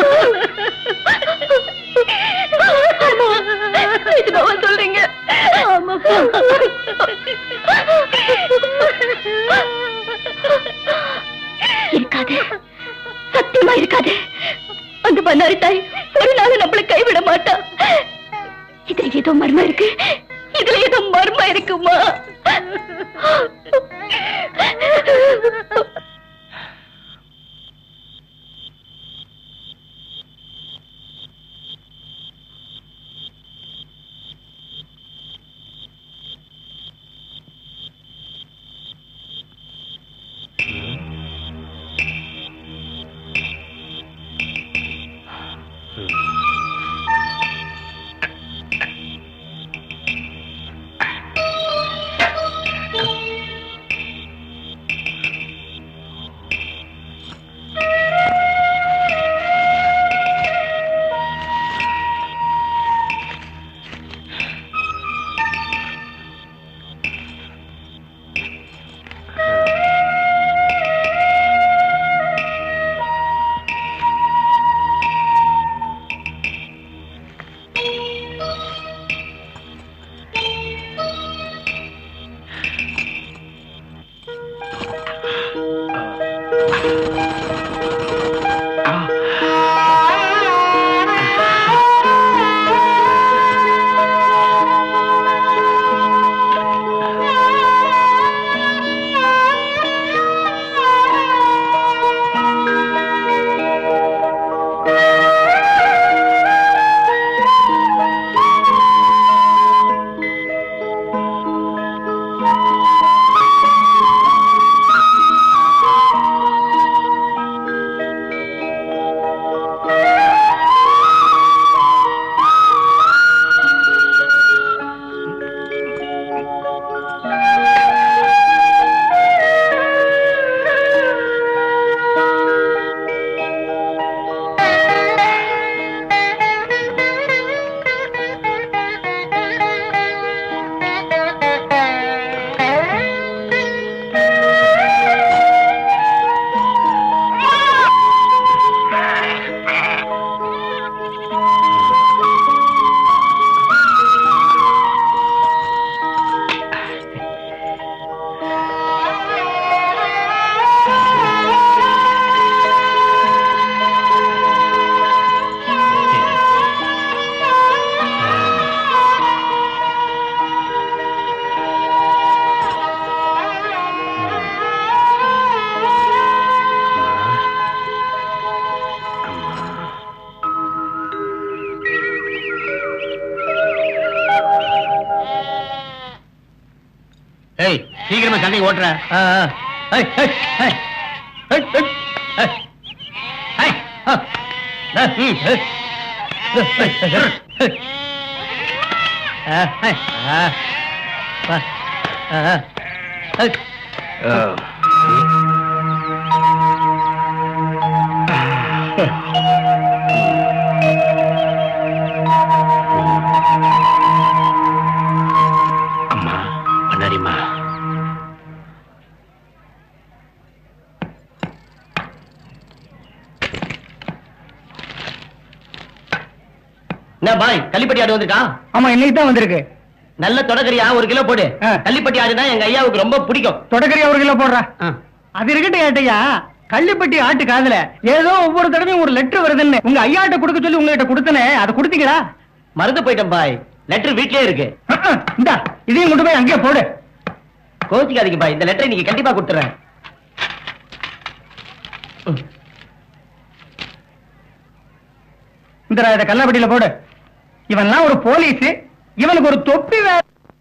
இதுவா சொல்றீங்க? இருக்காது, சத்தியமா இருக்காது. அந்த பண்ணாரி தாய் ஒரு நாள் நம்மளை கைவிட மாட்டா. இதுல ஏதோ மர்மம் இருக்கு, இதுல ஏதோ மர்மம் இருக்குமா? சீக்கிரமா சண்டை ஓட்டுற. அம்மா பண்ணாரிம்மா. என்ன பாய், கள்ளிப்பட்டி ஆடு வந்திருக்கா? ஆமா, இன்னைக்கு தான் வந்திருக்கு. நல்ல தொடக்கரியா 1 கிலோ போடு. கள்ளிப்பட்டி ஆடுனா எங்க ஐயாவுக்கு ரொம்ப பிடிக்கும். தொடக்கறியா 1 கிலோ போடுறா. அது இருக்கட்டும் ஏட்டையா, கள்ளிப்பட்டி ஆட்டு காதுல ஏதோ ஒவ்வொரு தடவையும் ஒரு லெட்டர் வருதுன்னு உங்க ஐயாட்ட கொடுக்க சொல்லி உங்ககிட்ட கொடுத்தனே, அதை கொடுத்தீங்களா? மறந்து போயிட்டேன் பாய், லெட்டர் வீட்லயே இருக்கு. இந்தா இதையும் கொண்டு போய் அங்கேயே போடு. கோச்சிக்காதீங்க பாய், இந்த லெட்டரை நீங்க கண்டிப்பா கொடுத்துறேன். இந்த இதை கல்லப்பட்டியில போடு. இவன்லாம் ஒரு போலீஸ், இவனுக்கு ஒரு தொப்பி வேற.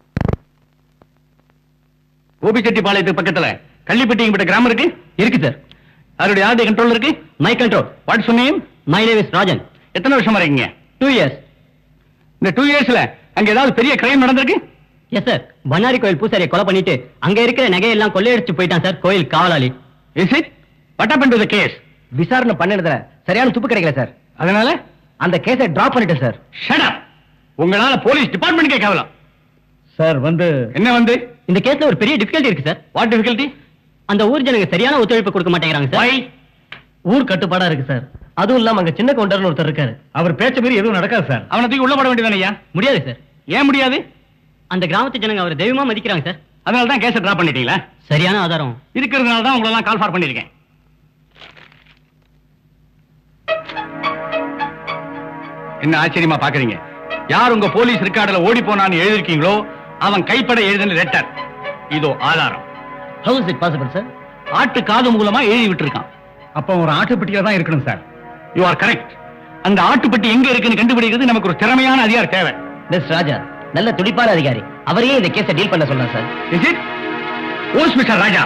கோபிச்செட்டிப்பாளையத்துக்கு பக்கத்துல கள்ளிப்பட்டிங்கிட்ட கிராமம் இருக்கு. இருக்கு சார். அவருடைய ஆர்டி கண்ட்ரோல் இருக்கு. My control. What's your name? My name is Rajan. எத்தனை வருஷமா இருக்கீங்க? 2 இயர்ஸ். இந்த 2 இயர்ஸ்ல அங்க ஏதாவது பெரிய கிரைம் நடந்திருக்கு? எஸ் சார், பண்ணாரி கோயில் பூசாரியை கொலை பண்ணிட்டு அங்க இருக்கிற நகையெல்லாம் கொள்ளையடிச்சு போயிட்டான் சார் கோயில் காவலாளி. Is it? What happen to the case? விசாரணை பண்ணதுல சரியான துப்பு கிடைக்கல சார். அதனால அந்த கேஸை டிராப் பண்ணிட்டேன் சார். Shut up. உங்களால போலீஸ் டிபார்ட்மெண்ட்க்கே கேவலம். சார் என்ன வந்து இந்த கேஸ்ல ஒரு பெரிய டிஃபிகல்ட்டி இருக்கு சார். What difficulty? அந்த ஊர் ஜனங்க சரியான ஒத்துழைப்பு கொடுக்க மாட்டேங்கிறாங்க சார். Why? ஊர் கட்டுப்பாடா இருக்கு சார். அதுவும் இல்லாம அங்க சின்ன கவுண்டர்னு ஒருத்தர் இருக்காரு. அவர் பேச்ச மீறி எதுவும் நடக்காது சார். அவனை தூக்கி உள்ள போட வேண்டியதானயா? முடியாது சார். ஏன் முடியாது? அந்த கிராமத்து ஜனங்க அவர் தெய்வமா மதிக்கிறாங்க சார். அதனால தான் கேஸை டிராப் பண்ணிட்டீங்களா? சரியான ஆதாரம் இருக்கிறதுனால தான் உங்களை எல்லாம் கால் ஃபார் பண்ணிருக்கேன். என்ன ஆச்சரியமா பாக்குறீங்க? யார் உங்க போலீஸ் ரெக்கார்டுல ஓடி போனான்னு எழுதிருக்கீங்களோ அவன் கைப்பட எழுதின லெட்டர். இதோ ஆதாரம். How is it possible sir? ஆட்டு காது மூலமா எழுதி விட்டுருக்கான். அப்ப ஒரு ஆட்டுப்பட்டியில தான் இருக்கணும் சார். You are correct. அந்த ஆட்டுப்பட்டி எங்க இருக்குன்னு கண்டுபிடிக்கிறது நமக்கு ஒரு திறமையான அதிகாரி தேவை. மிஸ் ராஜா நல்ல துடிப்பான அதிகாரி. அவரையே இந்த கேஸை டீல் பண்ண சொன்னார் சார். Is it? ஓஸ் மிஸ்டர் ராஜா.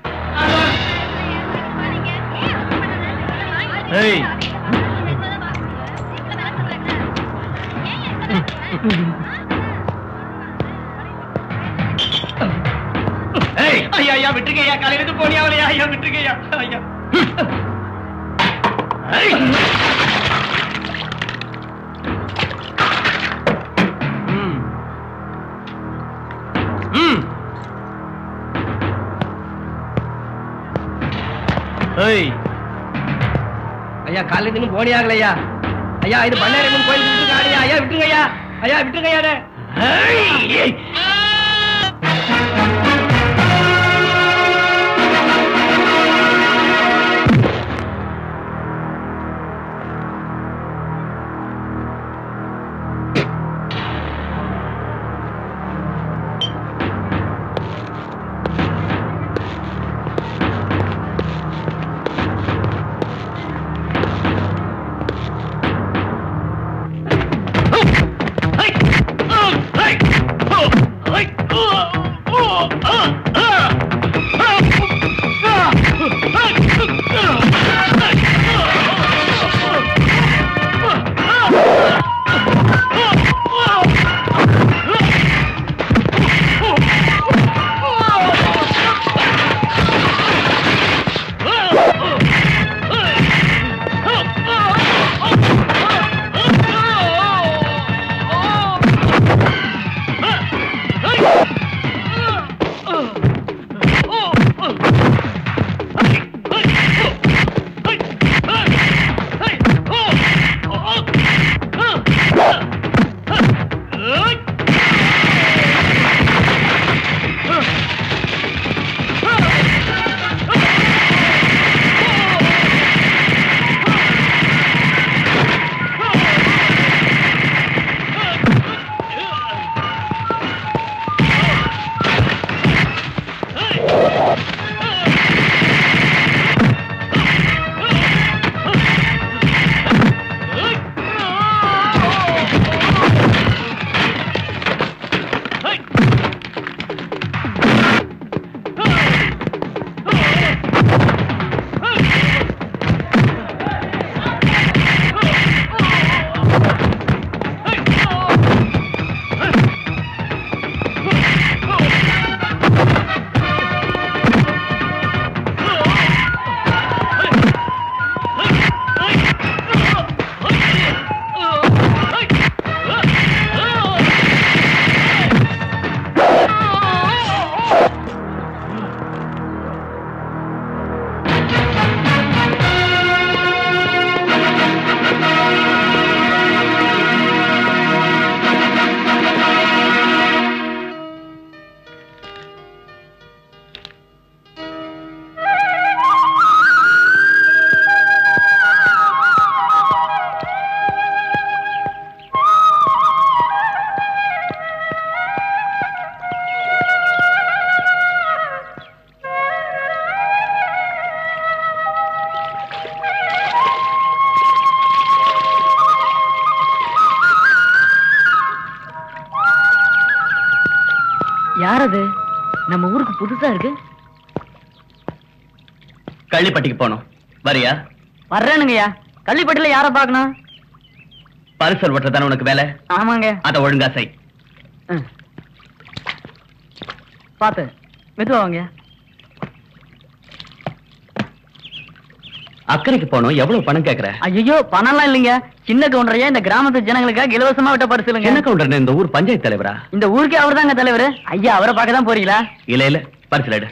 ஏய், ஏய், ஐயா ஐயா விட்டுருங்க ஐயா, காலையில இருந்து போனியா அவளையா? ஐயா விட்டுருங்க ஐயா. ஐயா. ஏய். ஐயா காலையில இருந்து போனி ஆகலையா? ஐயா இது பண்ணாரியம்மன் கோயில் விட்டுருங்க. ஐயா விட்டுருங்க ஐயா. ஐயா விட்டுருங்க ஐயா. ஏய். Hey! யார் அது? நம்ம ஊருக்கு புதுசா இருக்கு. கள்ளிப்பட்டிக்கு போனோம், வரியா? வர்றேனுங்கய்யா. கள்ளிப்பட்டில யார பாக்கணும்? பரிசல் ஓட்டுறதான உனக்கு வேலை? ஆமாங்க. அத ஒழுங்கா செய். பாத்து மெதுவாங்க. அக்கறைக்கு போனோம், எவ்வளவு பணம் கேக்குற? ஐயோ, பணம்லாம் இல்லைங்க. சின்ன கவுண்டரையா இந்த கிராமத்து ஜனங்களுக்காக இலவசமா விட்ட பரிசுலுங்க. என்ன கவுண்டர் இந்த ஊர் பஞ்சாயத்து தலைவரா? இந்த ஊருக்கே அவர் தாங்க தலைவர். ஐயா, அவரை பார்க்க தான் போறீங்களா? இல்ல இல்ல, பரிசல் எடு.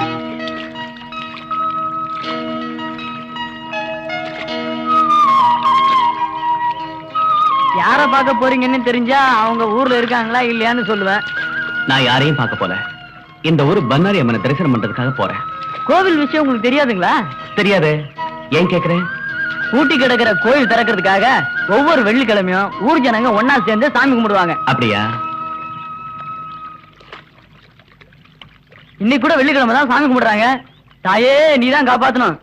யார பார்க்க போறீங்கன்னு தெரிஞ்சா அவங்க ஊர்ல இருக்காங்களா இல்லையான்னு சொல்லுவேன். நான் யாரையும் பார்க்க போல, இந்த ஊர் பன்னாரி அம்மனை தரிசனம் பண்றதுக்காக போறேன். கோவில் விஷயம் உங்களுக்கு தெரியாதுங்களா? தெரியாது. ஏன் கேக்குறேன்? பூட்டி கிடக்கிற கோயில் திறக்கிறதுக்காக ஒவ்வொரு வெள்ளிக்கிழமையும் ஊர் ஜனங்க ஒன்னா சேர்ந்து சாமி கும்பிடுவாங்க. அப்படியா? இன்னைக்கு கூட வெள்ளிக்கிழமை தான் சாமி கும்பிடுறாங்க. தாயே, நீதான் காப்பாத்தணும்.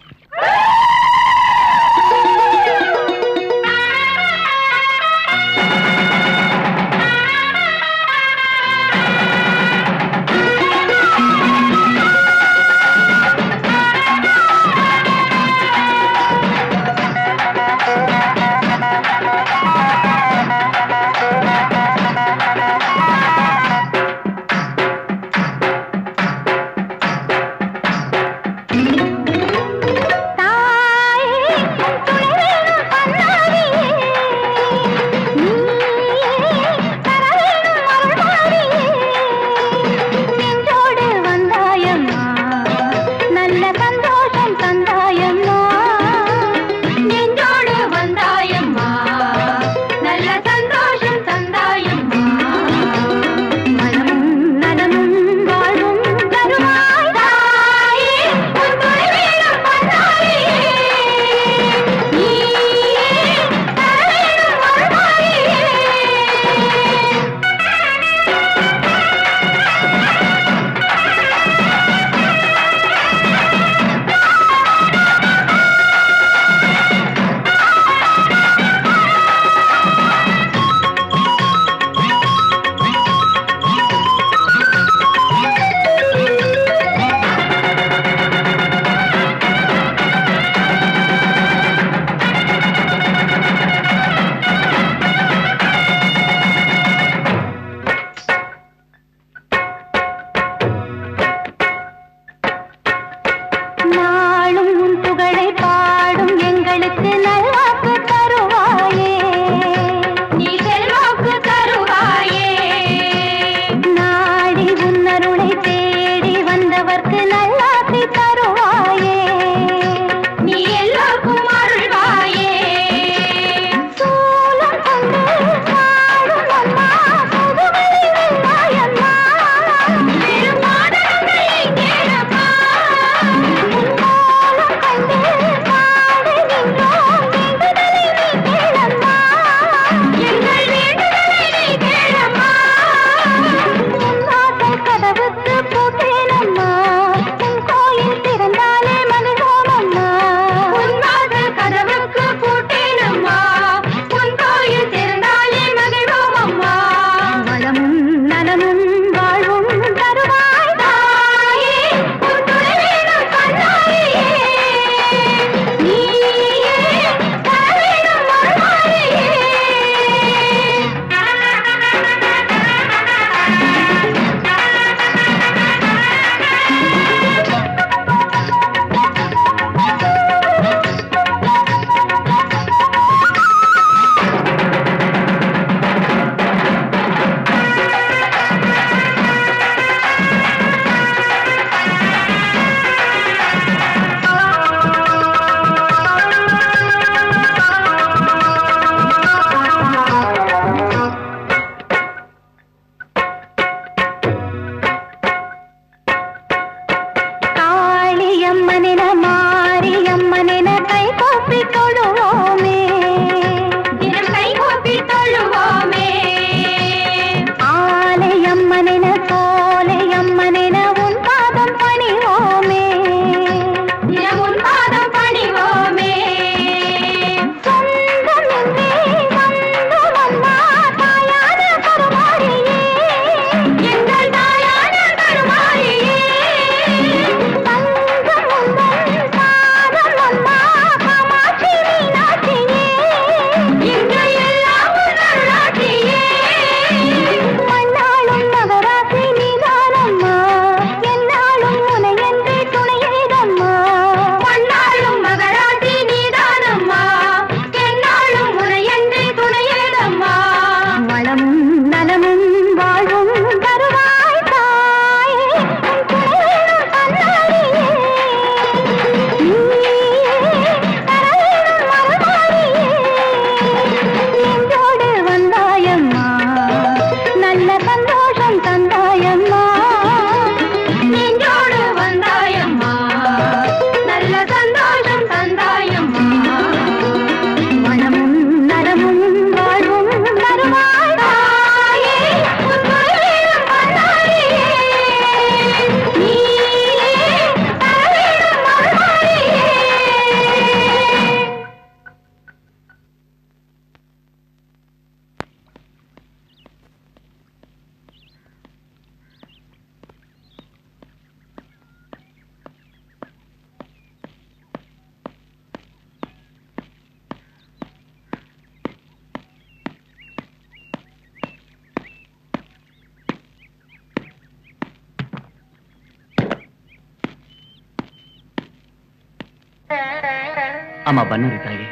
ஆமா பண்ணாரி தாயே.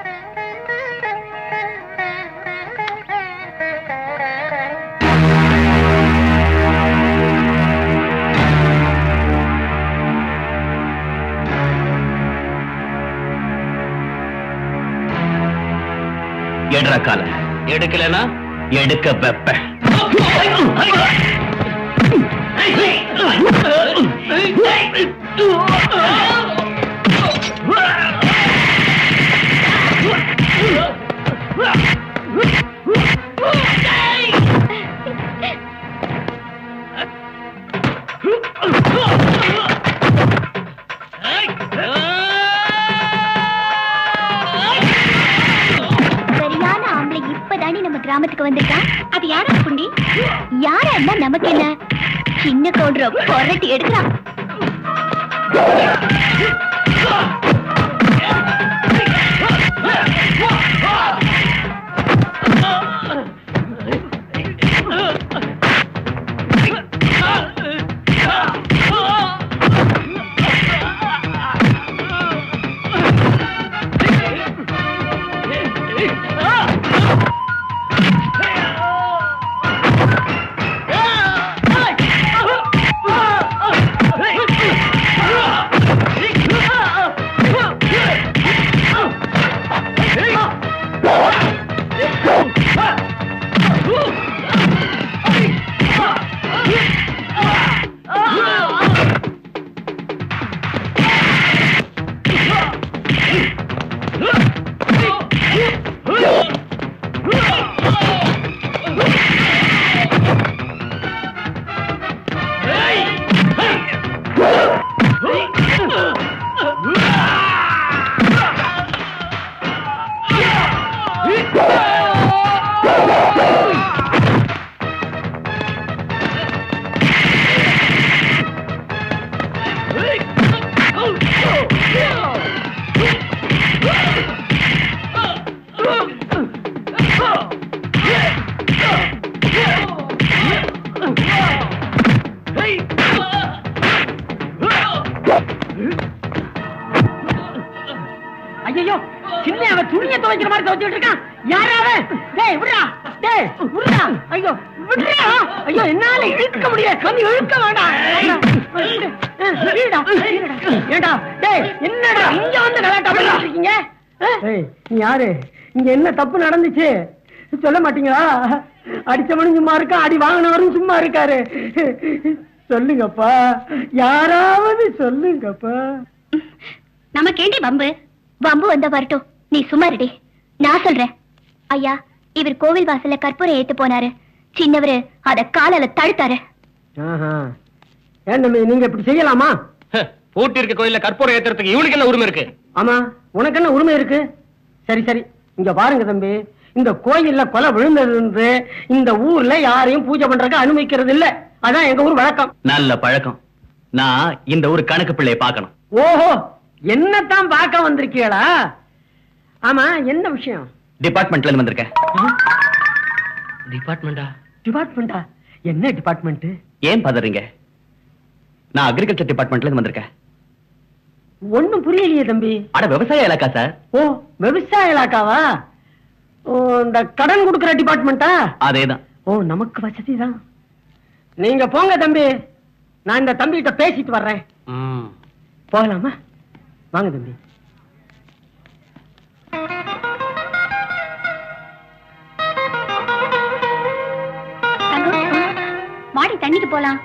எடுற கால எடுக்கலனா எடுக்க வெப்ப. கிராமத்துக்கு வந்திருக்கா. அது யாரா புண்டி? யாரா இருந்தா நமக்கு என்ன? சின்ன கவுண்டர் புரட்டி எடுக்கிறான். ஐயோ, சின்ன அவன் துணியை துவைக்கிற மாதிரி துவைச்சிட்டு இருக்கான். யாராவது டேய் விடுறா, டேய் விடுறா. ஐயோ விடுறா. ஐயோ என்னால இழுக்க முடியாது. கம்மி இழுக்க வேண்டாம். ஏண்டா டேய் என்னடா இங்க வந்து கலாட்டா பண்ணிட்டு இருக்கீங்க? ஏய் நீ யாரு? இங்க என்ன தப்பு நடந்துச்சு சொல்ல மாட்டீங்களா? அடிச்சவனும் சும்மா இருக்கா, அடி வாங்கினவரும் சும்மா இருக்காரு. சொல்லுங்கப்பா, யாராவது சொல்லுங்கப்பா. நமக்கு ஏண்டி வம்பு? வம்பு வந்தா வரட்டும், நீ சும்மா இருடி. நான் சொல்றேன். ஐயா, இவர் கோவில் வாசல்ல கற்பூரம் ஏத்து போனாரு. சின்னவரு அத காலால தடுத்தாரு. ஏன் தம்பி நீங்க இப்படி செய்யலாமா? பூட்டி இருக்க கோயில்ல கற்பூரம் ஏத்துறதுக்கு இவனுக்கு என்ன உரிமை இருக்கு? ஆமா, உனக்கு என்ன உரிமை இருக்கு? சரி சரி, இங்க பாருங்க தம்பி, இந்த கோயில்ல கொலை விழுந்தது இந்த ஊர்ல யாரையும் பூஜை பண்றதுக்கு அனுமதிக்கிறது இல்ல. அதான் எங்க ஊர் வழக்கம். நல்ல பழக்கம். நான் இந்த ஊர் கணக்கு பிள்ளையை பார்க்கணும். ஓஹோ, என்னத்தான் பார்க்க வந்திருக்கீங்களா? ஆமா, என்ன விஷயம்? டிபார்ட்மெண்ட்ல இருந்து வந்திருக்கேன். டிபார்ட்மெண்டா? டிபார்ட்மெண்டா? என்ன டிபார்ட்மெண்ட்? ஏன் பதறீங்க? நான் அக்ரிகல்ச்சர் டிபார்ட்மெண்ட்ல இருந்து வந்திருக்கேன். ஒண்ணும் புரியலையே தம்பி. அட விவசாய இலாக்கா சார். ஓ, விவசாய இலாக்காவா? ஓ, இந்த கடன் கொடுக்கிற டிபார்ட்மெண்டா? அதேதான். ஓ, நமக்கு வசதி தான். நீங்க போங்க தம்பி, நான் இந்த தம்பி கிட்ட பேசிட்டு வர்றேன். போகலாமா? வாங்க தம்பி. மாடி தண்ணிக்கு போலாம்.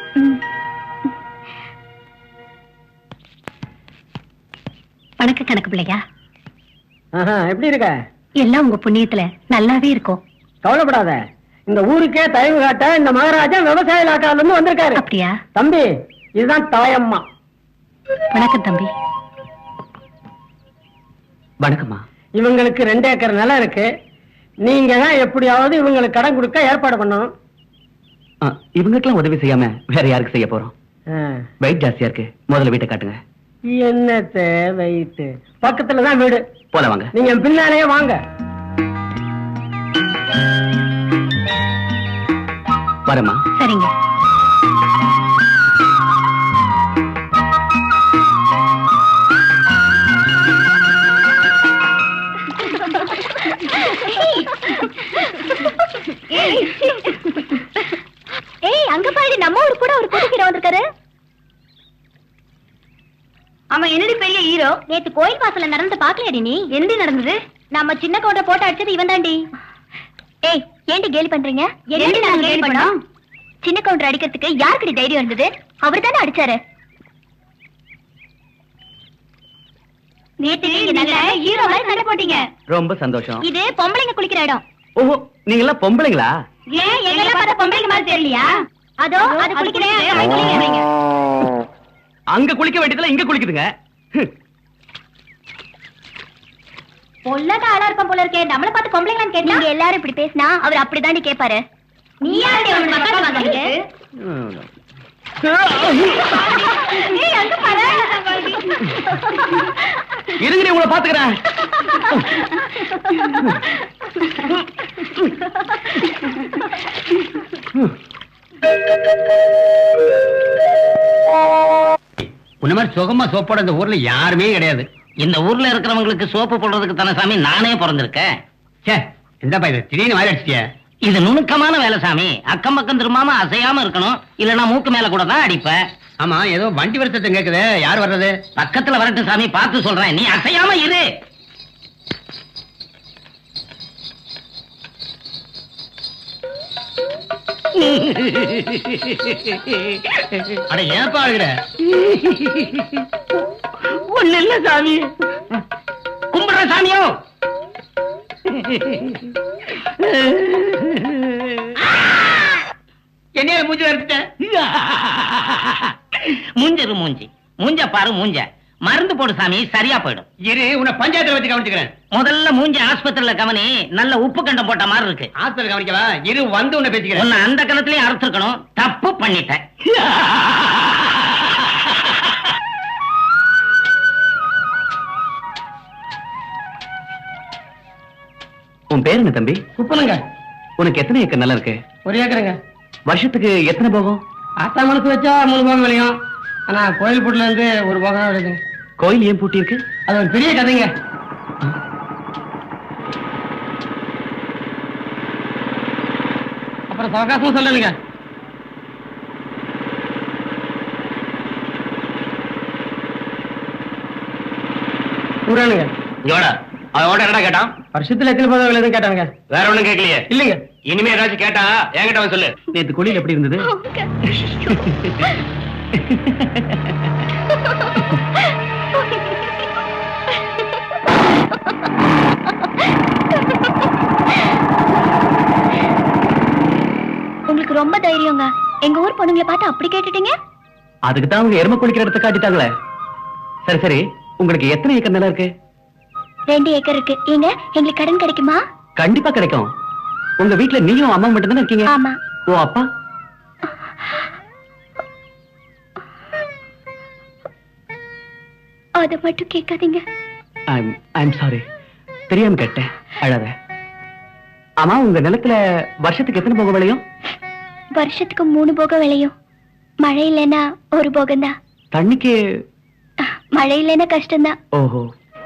வணக்க கணக்கு பிள்ளையா. எப்படி இருக்க? எல்லாம் உங்க புண்ணியத்துல நல்லாவே இருக்கும். கவலைப்படாத. இந்த ஊருக்கே தயவு காட்ட இந்த மகாராஜா விவசாய இலாக்கால இருந்து வந்திருக்காரு. அப்படியா? தம்பி, இதுதான் தாயம்மா. வணக்கம் தம்பி. வணக்கம்மா. இவங்களுக்கு 2 ஏக்கர் நிலம் இருக்கு. நீங்க தான் எப்படியாவது இவங்களுக்கு கடன் கொடுக்க ஏற்பாடு பண்ணணும். இவங்களுக்கெல்லாம் உதவி செய்யாம வேற யாருக்கு செய்ய போறோம்? வெயிட் ஜாஸ்தியா இருக்கு. முதல்ல வீட்டை காட்டுங்க. என்னத்த வெயிட்? பக்கத்துலதான் வீடு. போல வாங்க. நீங்க பின்னாலேயே வாங்க. வரமா? சரிங்க. ஏய் அங்க பாரு, நம்ம ஊரு கூட ஒரு புது ஹீரோ வந்திருக்காரு. ஆமா, என்னடி பெரிய ஹீரோ? நேத்து கோயில் வாசல்ல நடந்து பாக்கலையடி நீ? என்னடி நடந்தது? நம்ம சின்ன கவுண்டர் போட்டு அடிச்சது இவன் தாண்டி. ஏய், ஏண்டி கேலி பண்றீங்க? என்னடி நாங்க கேலி பண்ணோம்? சின்ன கவுண்டர் அடிக்கிறதுக்கு யாருக்கடி தைரியம் இருந்தது? அவர் தானே அடிச்சாரு. நேத்து நீங்க நல்ல ஹீரோ மாதிரி சண்டை போட்டீங்க. ரொம்ப சந்தோஷம். இது பொம்பளைங்க குளிக்கிற இடம். ஓஹோ, நீங்க எல்லாம் பொம்பளைங்களா? ஏன் எங்கெல்லாம் பார்த்தா பொம்பளைங்க மாதிரி தெரியலையா? அதோ அது குளிக்கிறேன். அங்க குளிக்க வேண்டியதுல இங்க குளிக்குதுங்க. பொல்லாத ஆளா இருப்பான் போல இருக்கே. நம்மள பார்த்து பொம்பளைங்களான்னு கேட்டா நீங்க எல்லாரும் இப்படி பேசினா அவர் அப்படிதாண்டி கேட்பாரு. நீ யாரடி அவன் மக்கால வாங்குறீங்க? ஏய் அங்க பாரு. இருங்க, உங்களை பாத்துக்கிறேன். உன்ன மாதிரி சுகமா சோப்போட இந்த ஊர்ல யாருமே கிடையாது. இந்த ஊர்ல இருக்கிறவங்களுக்கு சோப்பு போடுறதுக்கு தானே சாமி நானே பிறந்திருக்கேன். என்னப்பா இது திடீர்னு மாதிரி அடிச்சிட்டிய? இது நுணுக்கமான வேலை சாமி. அக்கம் பக்கம் திரும்பாம அசையாம இருக்கணும், இல்லன்னா மூக்கு மேல கூட தான் அடிப்பேன். ஆமா, ஏதோ வண்டி வருத்தத்தை கேக்குது. யார் வர்றது? பக்கத்துல வரட்டும் சாமி, பார்த்து சொல்றேன். நீ அசையாம இரு. அட ஏப்பா அழுகிற? ஒண்ணு இல்ல சாமி. கும்பிடுற சாமியோ? என்ன மூஞ்சி வருத்த? மூஞ்சிரு மூஞ்சி. மூஞ்ச பாரு மூஞ்ச. மருந்து போடு சாமி, சரியா போயிடும். இரு, உன்னை பஞ்சாயத்துல வச்சு கவனிச்சுக்கிறேன். முதல்ல மூஞ்சி ஆஸ்பத்திரியில கவனி. நல்ல உப்பு கண்டம் போட்ட மாதிரி இருக்கு. ஆஸ்பத்திரி கவனிக்கவா? இரு, வந்து உன்னை பேசிக்கிறேன். உன்னை அந்த கணத்திலேயே அறுத்துருக்கணும். தப்பு பண்ணிட்டேன். உன் பேர் என்ன தம்பி? குப்பனுங்க. உனக்கு எத்தனை ஏக்கர் நிலம் இருக்கு? ஒரு ஏக்கருங்க. வருஷத்துக்கு எத்தனை போகும்? அத்தா மனசு வச்சா 3 போகம் விளையும். ஆனா கோயில் பூட்டில இருந்து ஒரு போகம் தான் விளையுதுங்க. கோயில் ஏன் பூட்டி இருக்கு? அது ஒரு பெரிய கதைங்க. அப்புறம் சவகாசமும் சொல்லணுங்க. ஊரானுங்க. இங்கோட அவனோட என்னடா கேட்டான்? வருஷத்துல எத்தனை போகம் விளையுதுன்னு கேட்டானுங்க. வேற ஒண்ணும் கேட்கலையே? இல்லைங்க. இனிமே ஏதாச்சும் கேட்டா என்கிட்ட வந்து சொல்லு. நேத்து குளியல் எப்படி இருந்தது? உங்களுக்கு ரொம்ப தைரியங்க. எங்க ஊர் பொண்ணுங்களை பார்த்து அப்படி கேட்டுட்டீங்க? அதுக்கு தான் அவங்க எருமை குளிக்கிற இடத்த காட்டிட்டாங்களே. சரி சரி, உங்களுக்கு எத்தனை ஏக்கர் நிலம் இருக்கு? 2 ஏக்கர் இருக்கு. ஏங்க, எங்களுக்கு கடன் கிடைக்குமா? கண்டிப்பா கிடைக்கும். உங்க வீட்டுல நீயும் அம்மா மட்டும் தானே இருக்கீங்க? ஆமா. ஓ அப்பா? அத மட்டும் கேட்காதீங்க. ஐம் சாரி, தெரியாம கேட்டேன். அழாத. ஆமா, உங்க நிலத்துல வருஷத்துக்கு எத்தனை போக விளையும்? வருஷத்துக்கு 3 போகம் விளையும். மழை இல்லைன்னா 1 போகம் தான். தண்ணிக்கு? மழை இல்லைன்னா கஷ்டம்தான். ஓஹோ.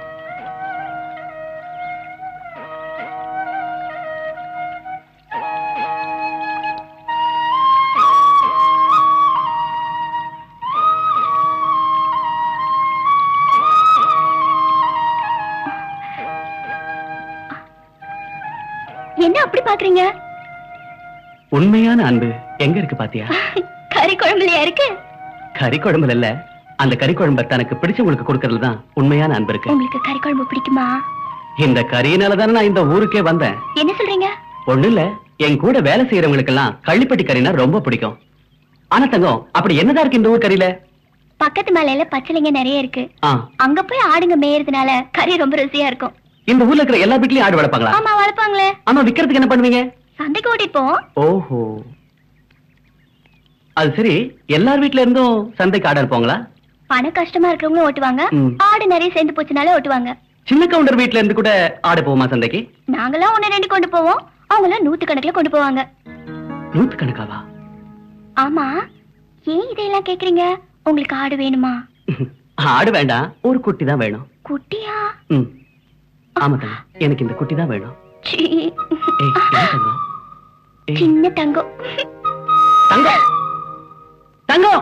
என்ன அப்படி பாக்குறீங்க? உண்மையான அன்பு எங்க இருக்கு பாத்தியா? கறி குழம்புலயா இருக்கு? கறி குழம்புல இல்ல, அந்த கறி குழம்ப தனக்கு பிடிச்சவங்களுக்கு கொடுக்கறதுல தான் உண்மையான அன்பு இருக்கு. உங்களுக்கு கறி குழம்பு பிடிக்குமா? இந்த கறியினாலதானே நான் இந்த ஊருக்கே வந்தேன். என்ன சொல்றீங்க? ஒண்ணு இல்ல, என் கூட வேலை செய்யறவங்களுக்கு எல்லாம் கள்ளிப்பட்டி கறினா ரொம்ப பிடிக்கும். ஆனா தங்கம், அப்படி என்னதான் இருக்கு இந்த ஊர் கறியில? பக்கத்து மலையில பச்சளைங்க நிறைய இருக்கு. ஆ, அங்க போய் ஆடுங்க மேயறதுனால கறி ரொம்ப ருசியா இருக்கும். இந்த ஊர்ல இருக்கிற எல்லா வீட்லயும் ஆடு வளர்ப்பாங்களா? ஆமா, வளர்ப்பாங்களே. ஆமா, விக்கிறதுக்கு என்ன பண்ணுவீங்க? சந்தைக்கு ஓட்டிட்டு போவோம். ஓஹோ, அது சரி. எல்லார் வீட்ல இருந்தும் சந்தைக்கு ஆடு அனுப்புவாங்களா? பண கஷ்டமா இருக்கிறவங்களும் ஓட்டுவாங்க. ம். ஆடு நிறைய சேர்ந்து போச்சுனாலே ஓட்டுவாங்க. சின்ன கவுண்டர் வீட்ல இருந்து கூட ஆடு போகுமா சந்தைக்கு? நாங்களாம் 1-2 கொண்டு போவோம். அவங்களாம் 100 கொண்டு போவாங்க. 100 கணக்காவா? ஆமா, ஏன் இதையெல்லாம் கேக்குறீங்க? உங்களுக்கு ஆடு வேணுமா? ஆடு வேண்டாம், ஒரு குட்டி தான் வேணும். குட்டியா? ம். ஆமா தங்கம், எனக்கு இந்த குட்டி தான் வேணும். சீ. ஏய், என்ன தங்கம்? ஏய், சின்ன தங்கம். தங்கம் தங்கம்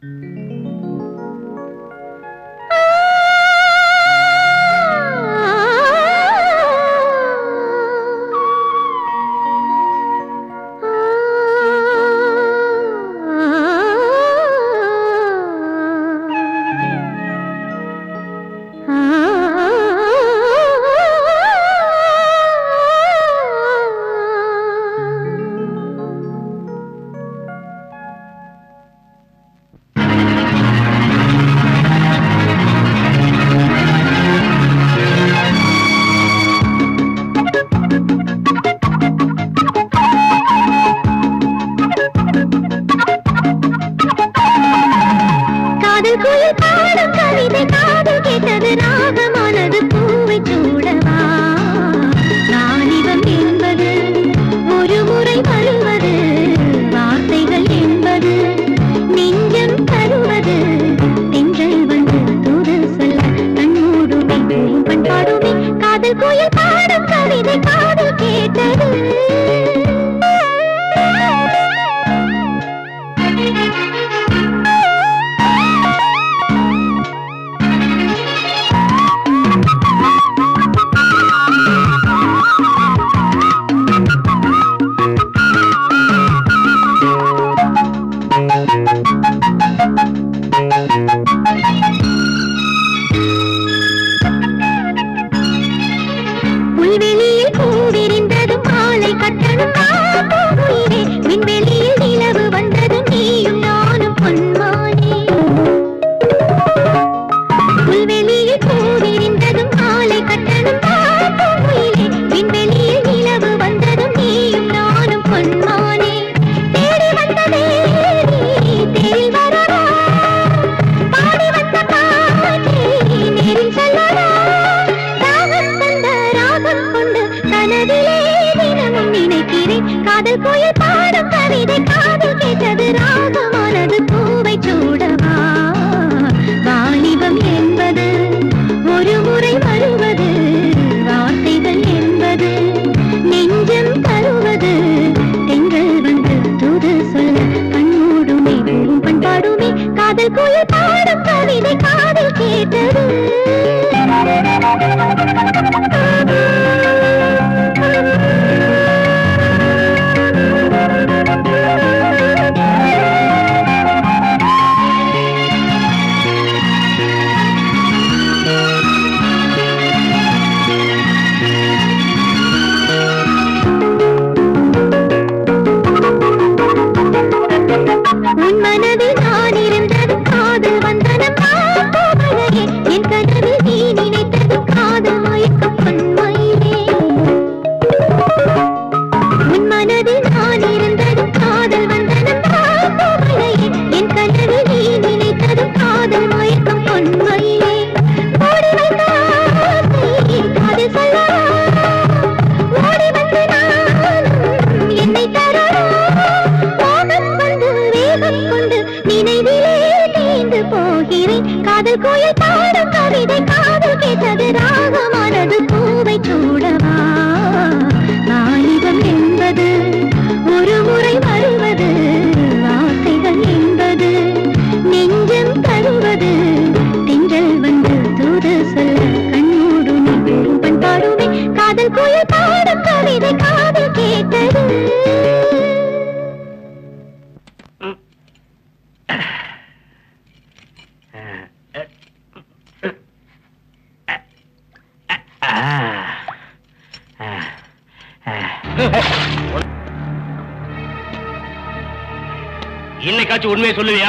இன்னைக்காச்சும் உண்மையை சொல்லுவியா?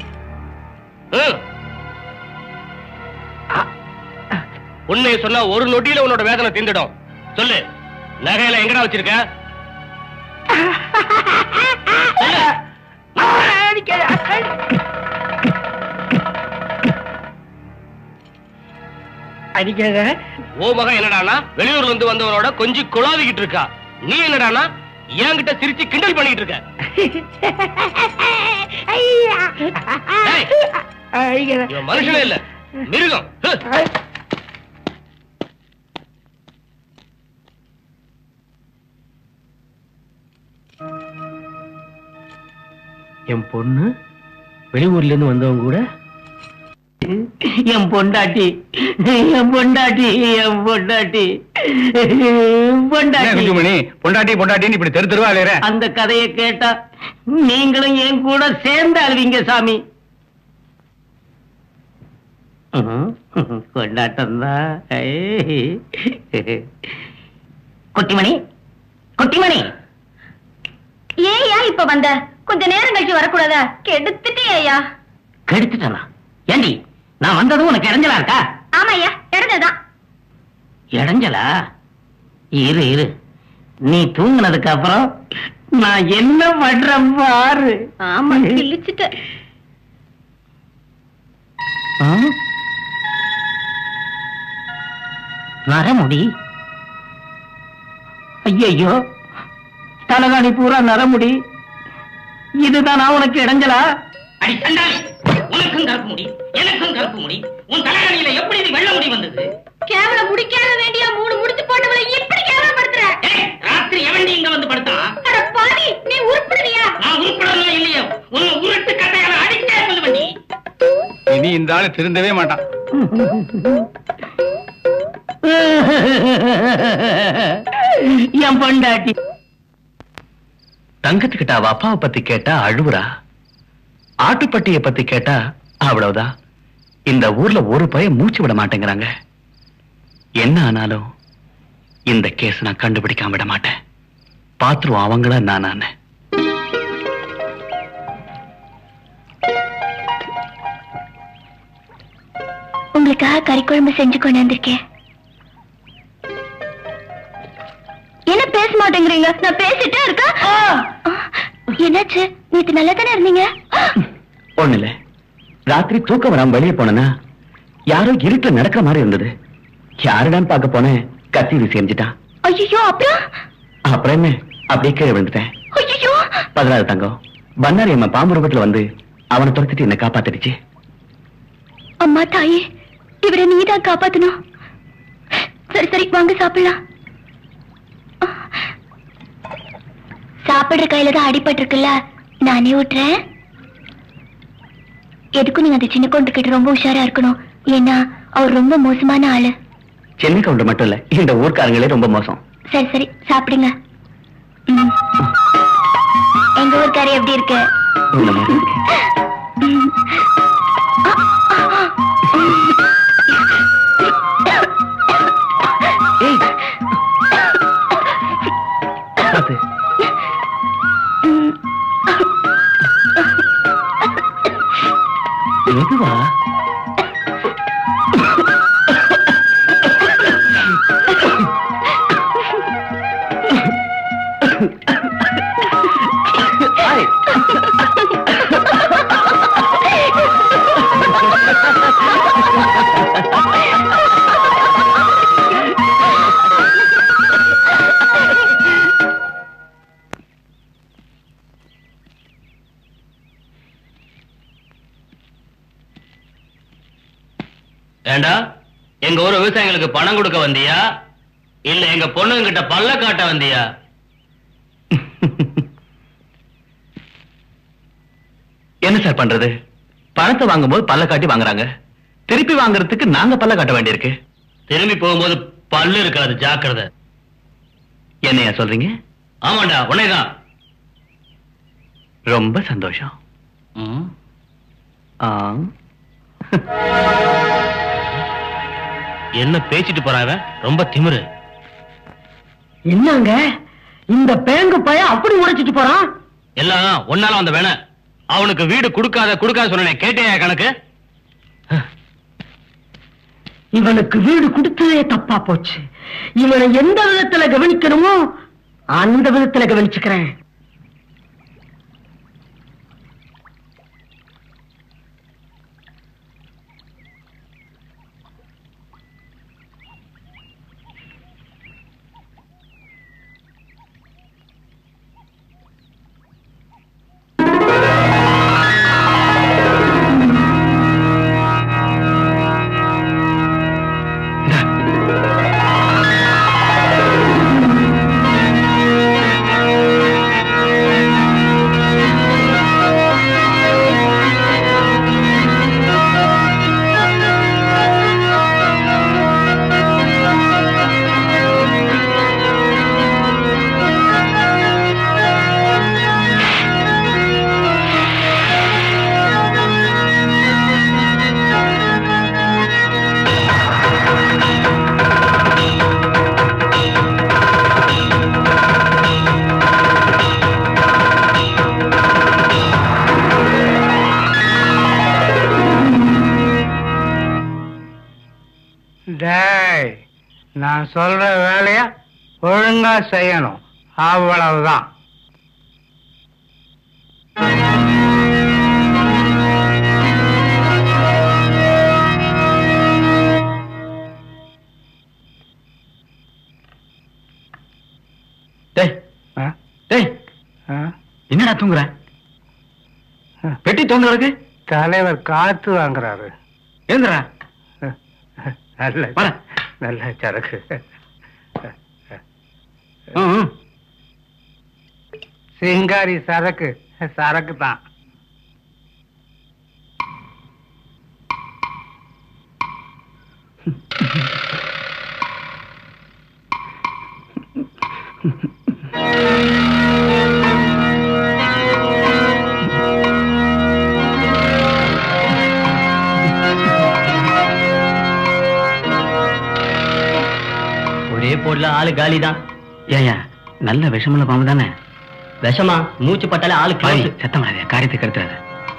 உண்மையை சொன்னா ஒரு நொடியில உன்னோட வேதனை தீர்ந்துடும். சொல்லு, நகையில எங்கடா வச்சிருக்க? அடிக்காத. ஓ மகன் என்னடானா வெளியூர்ல இருந்து வந்தவனோட கொஞ்சம் குழாவிக்கிட்டு இருக்கா. நீ என்னடானா என்கிட்ட சிரிச்சு கிண்டல் பண்ணிட்டு இருக்க. மனுஷனே இல்ல, மிருகம். என் பொண்ணு வெளியூர்ல இருந்து வந்தவங்க கூட என் பொண்டாட்டி என் பொண்டாட்டி என் பொண்டாட்டி பொண்டாட்டி குஞ்சுமணி பொண்டாட்டி பொண்டாட்டின்னு இப்படி தெரு தெருவா அலையற. அந்த கதையை கேட்டா நீங்களும் என் கூட சேர்ந்து அழுவீங்க சாமி. கொண்டாட்டம் தான். குட்டிமணி குட்டிமணி ஏயா இப்ப வந்த? கொஞ்ச நேரம் கழிச்சு வரக்கூடாதா? கெடுத்துட்டே ஐயா. கெடுத்துட்டா? ஏண்டி நான் வந்ததும் உனக்கு இடைஞ்சலா இருக்கா? ஆமா ஐயா, இடைஞ்சதான். இடைஞ்சலா? இரு இரு, நீ தூங்குனதுக்கு அப்புறம் நான் என்ன பண்றேன் பாரு. ஆமா, கிழிச்சிட்ட. நரமுடி? ஐயோ, தலகாணி பூரா நரமுடி. இதுதான் உனக்கு இடைஞ்சலா? அடி சண்டாளி, உனக்கும் கருப்பு முடி எனக்கும் கருப்பு முடி. உன் தலகாணியில எப்படி இது வெள்ள முடி வந்தது? கேவலம் முடிக்காத வேண்டிய 3 முடிச்சு போட்டவளை எப்படி கேவலப்படுத்துற? ராத்திரி எவன் இங்க வந்து படுத்தான்? அட பாவி, நீ உருப்படுறியா? நான் உருப்படலாம் இல்லையோ, உன்னை உருட்டு கட்டையால அடிச்சே கொள்ளுவண்டி. இனி இந்த ஆளு திருந்தவே மாட்டான். என் பொண்டாட்டி தங்கத்துக்கிட்ட அவ அப்பாவை பத்தி கேட்டா அழுவுறா. ஆட்டுப்பட்டியை பத்தி கேட்டா அவ்வளவுதான். இந்த ஊர்ல ஒரு பையன் மூச்சு விட மாட்டேங்கிறாங்க. என்ன ஆனாலும் இந்த கேஸ் நான் கண்டுபிடிக்காம விட மாட்டேன். பாத்துருவோம் அவங்கள நான். உங்களுக்காக கறிக்குழம்பு செஞ்சு கொண்டு வந்திருக்கேன். என்ன பேச மாட்டேங்கிறீங்க? நான் பேசிட்டே இருக்கேன். என்னாச்சு? நேத்து நல்லா தானே இருந்தீங்க. ஒண்ணு இல்ல, ராத்திரி தூக்கம் வராம வெளியே போனா யாரோ இருட்டுல நடக்கிற மாதிரி இருந்தது. யாருடான்னு பார்க்க போனேன், கத்தி வீசி எரிஞ்சிட்டான். ஐயோ, அப்புறம் என்ன, அப்படியே கீழே விழுந்துட்டேன். ஐயோ, 16 தங்கம் பண்ணாரி அம்மா பாம்பு ரூபத்துல வந்து அவனை துரத்திட்டு என்ன காப்பாத்திடுச்சு. அம்மா தாயே, இவரை நீதான் காப்பாத்தணும். சரி சரி, வாங்க சாப்பிடலாம். சாப்பிடுற கையில தான் அடிபட்டு இருக்குல்ல, நானே விட்டுறேன். எதுக்கும் நீங்க அந்த சின்ன கவுண்டர் கிட்ட ரொம்ப உஷாரா இருக்கணும். ஏன்னா அவர் ரொம்ப மோசமான ஆளு. சின்ன கவுண்டர் மட்டும் இல்ல, இந்த ஊர்க்காரங்களே ரொம்ப மோசம். சரி சரி, சாப்பிடுங்க. எங்க ஊர்க்காரி எப்படி இருக்கு? எதுவா? ஏண்டா, எங்க ஊர் விவசாயிகளுக்கு பணம் கொடுக்க வந்தியா இல்ல எங்க பொண்ணுங்கிட்ட பல்ல காட்ட வந்தியா? என்ன சார் பண்றது? பணத்தை வாங்கும்போது பல்ல காட்டி வாங்குறாங்க, திருப்பி வாங்குறதுக்கு நாங்க பல்ல காட்ட வேண்டியிருக்கு. திரும்பி போகும்போது பல்லு இருக்காது, ஜாக்கிரதை. என்னையா சொல்றீங்க? ஆமாண்டா, உன்னைதான். ரொம்ப சந்தோஷம். என்ன பேசிட்டு போறாவ? ரொம்ப திமிரு. என்னங்க இந்த பேங்கு பைய அப்படி உடைச்சிட்டு போறான்? எல்லாம் ஒன்னால வந்த வேண. அவனுக்கு வீடு கொடுக்காத சொன்னேன், கேட்டேயா கணக்கு? இவனுக்கு வீடு கொடுத்ததே தப்பா போச்சு. இவனை எந்த விதத்துல கவனிக்கணுமோ அந்த விதத்துல கவனிச்சுக்கிறேன். நான் சொல்ற வேலைய ஒழுங்கா செய்யணும், அவ்வளவுதான். என்னடா தூங்குற? பெட்டி தூங்க இருக்கு. தலைவர் காத்து வாங்குறாரு. எழுந்துறா. நல்ல நல்ல சரக்கு. சிங்காரி சரக்கு சரக்கு தான். ஒரே போடல ஆளு காலிதான். ஏயா நல்ல விஷமுள்ள பாம்பு தானே? விஷமா? மூச்சு பட்டாலே ஆளு பாய் சத்தம் வராதே, காரியத்தை கெடுத்துறாத.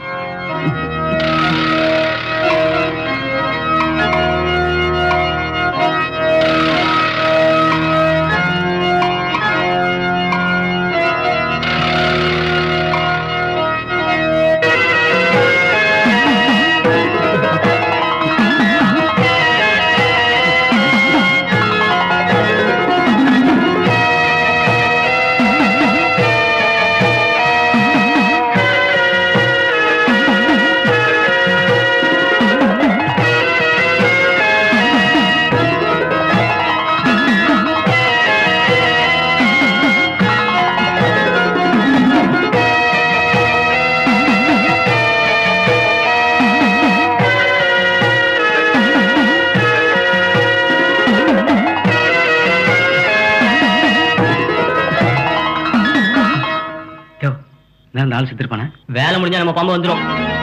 ஆள் செத்துருப்பானே. வேலை முடிஞ்சா நம்ம பாம்பு வந்துடும்.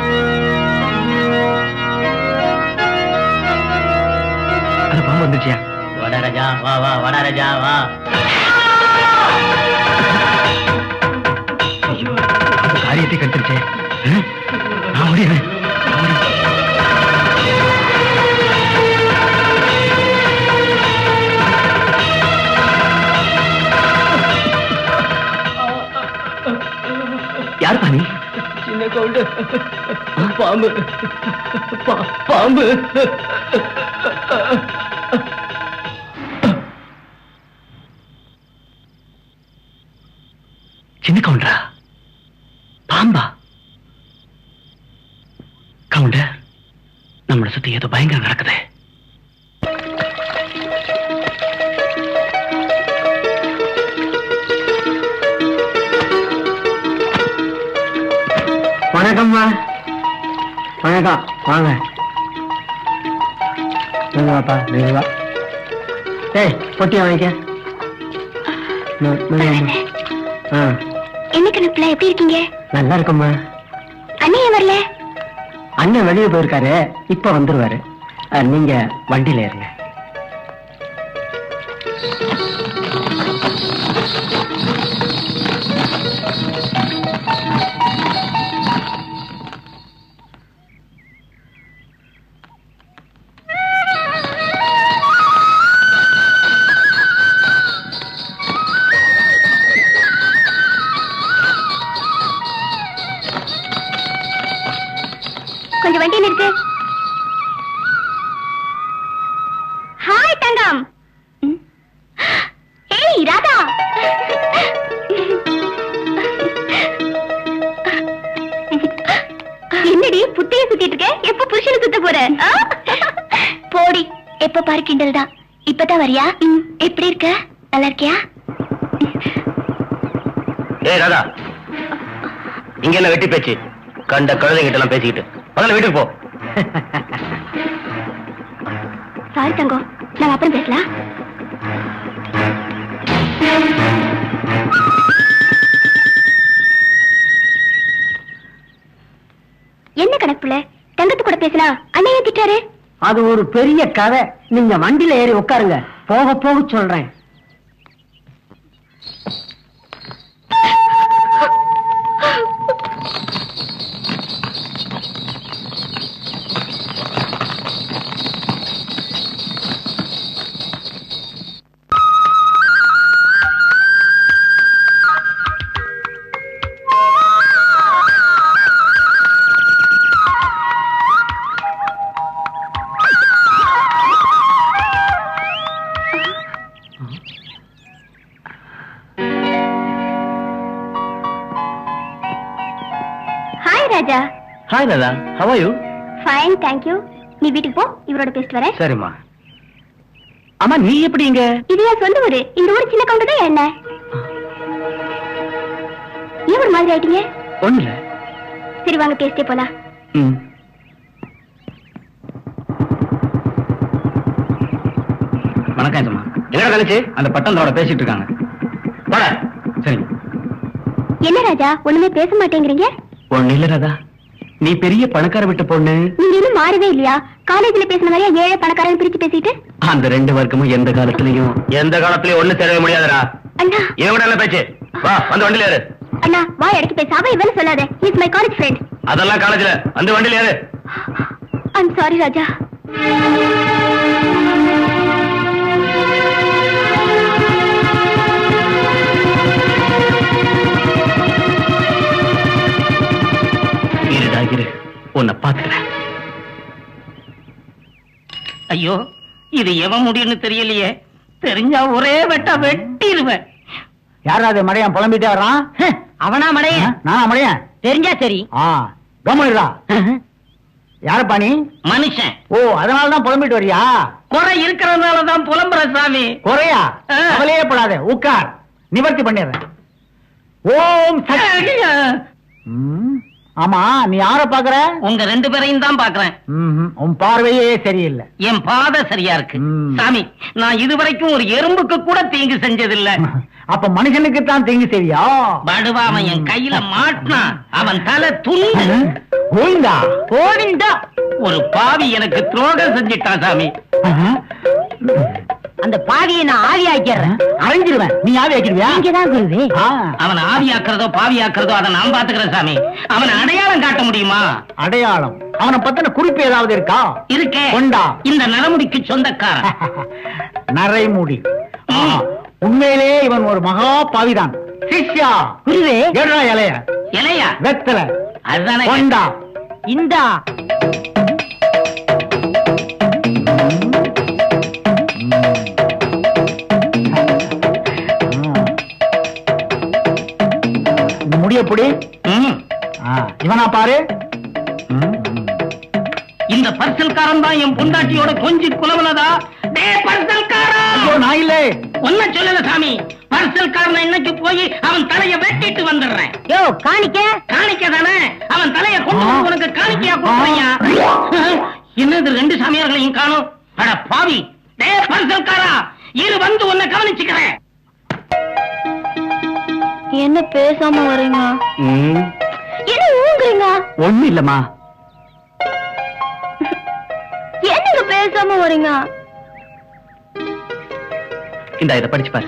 அந்த பாம்பு வந்துருச்சியா? வட ராஜா வா வா, வட ராஜா வா. காரியத்தை கெடுத்துருச்சே. நான் ஓடிடுறேன். யார் பாணி? சின்ன கவுண்டு பாம்பு பாம்பு. சின்ன கவுண்டரா? பாம்பா? கவுண்டர், நம்மளை சுத்தி ஏதோ பயங்கரம் நடக்குது. வணக்கம்மா. வணக்கம், வாங்க. வாப்பா, மெதுவா. ஏய், பொட்டியா வாங்கிக்க. என்ன கணக்குல எப்படி இருக்கீங்க? நல்லா இருக்கும்மா. அண்ணன் வரல? அண்ணன் வெளியே போயிருக்காரு, இப்ப வந்துருவாரு. நீங்க வண்டியில இருங்க. கொஞ்சம் வண்டி நிறுத்து. ஹாய் தங்கம். ஏய் ராதா. என்னடி புத்திய சுத்திட்டு இருக்க? எப்ப புருஷனை சுத்த போற? போடி, எப்ப பாரு கிண்டல் தான். இப்பதான் வரியா? எப்படி இருக்க? நல்லா இருக்கியா? ஏய் ராதா, இங்க என்ன வெட்டி பேச்சு? கண்ட கழுதைகிட்ட எல்லாம் பேசிக்கிட்டு முதல்ல வீட்டுக்கு போ. சாரி தங்கம், நாங்க அப்புறம் பேசலாம். என்ன கணக்குல தங்கத்து கூட பேசினா அண்ணன் ஏன் திட்டாரு? அது ஒரு பெரிய கதை. நீங்க வண்டியில ஏறி உட்காருங்க, போக போக சொல்றேன். Raja. Hi Radha, how are you? Fine, thank you. நீ வீட்டுக்கு போ, இவரோட பேசிட்டு வரேன். சரிம்மா. அம்மா நீ எப்படி இங்க? இது என் சொந்த ஊரு. இந்த ஊரு சின்ன கவுண்டர் தான். என்ன ஏன் ஒரு மாதிரி ஆயிட்டீங்க? ஒண்ணு இல்ல. சரி வாங்க பேசிட்டே போலாம். வணக்கம் அம்மா. என்ன கழிச்சு அந்த பட்டந்தோட பேசிட்டு இருக்காங்க. போட. சரி. என்ன ராஜா ஒண்ணுமே பேச மாட்டேங்கிறீங்க? ஒண்ணு இல்ல ராதா, நீ பெரிய பணக்கார விட்டு பொண்ணு. நீங்க இன்னும் மாறவே இல்லையா? காலேஜ்ல பேசின மாதிரியா ஏழை பணக்காரன் பிரிச்சு பேசிட்டு? அந்த ரெண்டு வர்க்கமும் எந்த காலத்திலயும் ஒண்ணு சேரவே முடியாதுடா. அண்ணா இவன் கூட என்ன பேச்சு? வா வந்து வண்டியில ஏறு. அண்ணா வா எடுத்து பேச. அவ இவன் சொல்லாத. he is my college friend. அதெல்லாம் காலேஜ்ல வந்து வண்டியில ஏறு. I'm sorry ராஜா. இருடாகிரு, உன்னை பாத்துக்கிறேன். ஐயோ இது எவன் முடியும்னு தெரியலையே. தெரிஞ்சா ஒரே வெட்டா வெட்டிடுவேன். யாராவது மடையன் புலம்பிட்டே வர்றான்? அவனா மடையன்? நானா மடையன்? தெரிஞ்சா சரி. கவனிடா. யாரப்பா நீ? மனுஷன். ஓ, அதனாலதான் புலம்பிட்டு வரியா? குறை இருக்கிறதுனாலதான் புலம்புற சாமி. குறையா? கவலையே படாத, உட்கார், நிவர்த்தி பண்ணிடுறேன். ஓம் சக்தி. ஆமா, நீ யார பாக்குற? உங்க ரெண்டு பேரையும் தான் பாக்குறேன். உன் பார்வையே சரியில்லை. என் பாதை சரியா இருக்கு சாமி. நான் இதுவரைக்கும் ஒரு எறும்புக்கு கூட தீங்கு செஞ்சதில்ல. அப்ப மனுஷனுக்கு தான் தீங்கு சரியா? படுவா அவன் என் கையில மாட்டினான். அவன் தலை துண்டு. கோவிந்தா கோவிந்தா, ஒரு பாவி எனக்கு துரோகம் செஞ்சிட்டான் சாமி. அந்த பாவியை நான் ஆவி ஆக்கிறேன். அரைஞ்சிருவேன். நீ ஆவி ஆக்கிடுவியா? இங்கதான் குருவே. அவனை ஆவி ஆக்குறதோ பாவி ஆக்குறதோ அதை நான் பாத்துக்கிறேன் சாமி. அவனை அடையாளம் காட்ட முடியுமா? அடையாளம்? அவனை பத்தின குறிப்பு ஏதாவது இருக்கா? இருக்கே. கொண்டா. இந்த நரமுடிக்கு சொந்தக்காரன். நரைமுடி. உண்மையிலே இவன் ஒரு மகா பாவிதான். சிஷ்யா குருவே, ஏடா இலைய இலையா வெத்தல அதுதானே. கொண்டா. இந்தா முடியப்படி. இவனா பாரு. இந்த பர்சல்காரன் தான் என் பொண்டாட்டியோட கொஞ்சி குலவலதா. நான் இல்ல ஒன்ன சொல்லல சாமி. பர்சல்காரன் இன்னைக்கு போய் அவன் தலைய வெட்டிட்டு வந்துடுறேன். யோ காணிக்க. காணிக்க தானே. அவன் தலைய கொண்டு உனக்கு காணிக்கையா கொடுக்குறியா? என்னது ரெண்டு சாமியார்களையும் காணும்? அட பாவி. டே பர்சல்காரா, இரு வந்து உன்னை கவனிச்சுக்கிறேன். என்ன பேசாம வரீங்க? என்ன ஊங்குறீங்க? ஒண்ணு இல்லம்மா. என்ன பேசாம வரீங்க? இந்த இதை படிச்சு பாரு.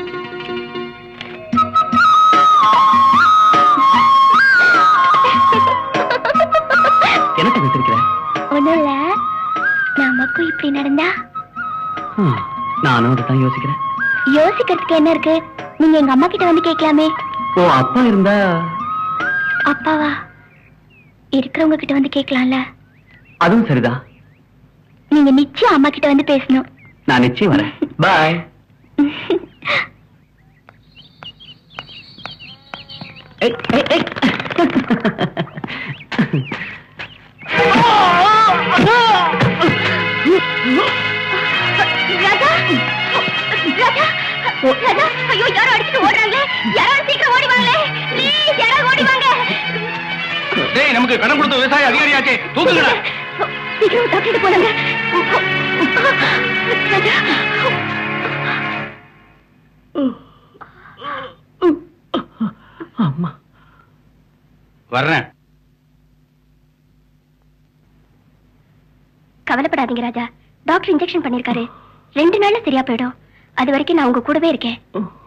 என்ன வச்சிருக்கிற? ஒண்ணும் இல்ல. நமக்கும் இப்படி நடந்தா? நானும் அதைத்தான் யோசிக்கிறேன். யோசிக்கிறதுக்கு என்ன இருக்கு? நீங்க எங்க அம்மா கிட்ட வந்து கேட்கலாமே. ஓ, அப்பா இருந்தா? அப்பாவா? இருக்கிறவங்க கிட்ட வந்து கேட்கலாம்ல. அதுவும் சரிதான். நீங்க நிச்சயம் அம்மா கிட்ட வந்து பேசணும். நான் நிச்சயம் வரேன். பாய். ராஜா, ராஜா, ராஜா, ஐயோ யாரோ அடிச்சுட்டு ஓடுறாங்களே. யாராவது சீக்கிரம் ஓடி வாங்களே. ப்ளீஸ் யாராவது ஓடி வாங்க. டேய், நமக்கு கடன் கொடுத்த விவசாய அதிகாரியாச்சே, தூக்குங்கடா. சீக்கிரம் டாக்டர் போனாங்க. ராஜா, அம்மா வர்றேன். கவலைப்படாதீங்க ராஜா. டாக்டர் இன்ஜெக்ஷன் பண்ணிருக்காரு. 2 நாள்ல சரியா போயிடும். அது வரைக்கும் நான் உங்க கூடவே இருக்கேன்.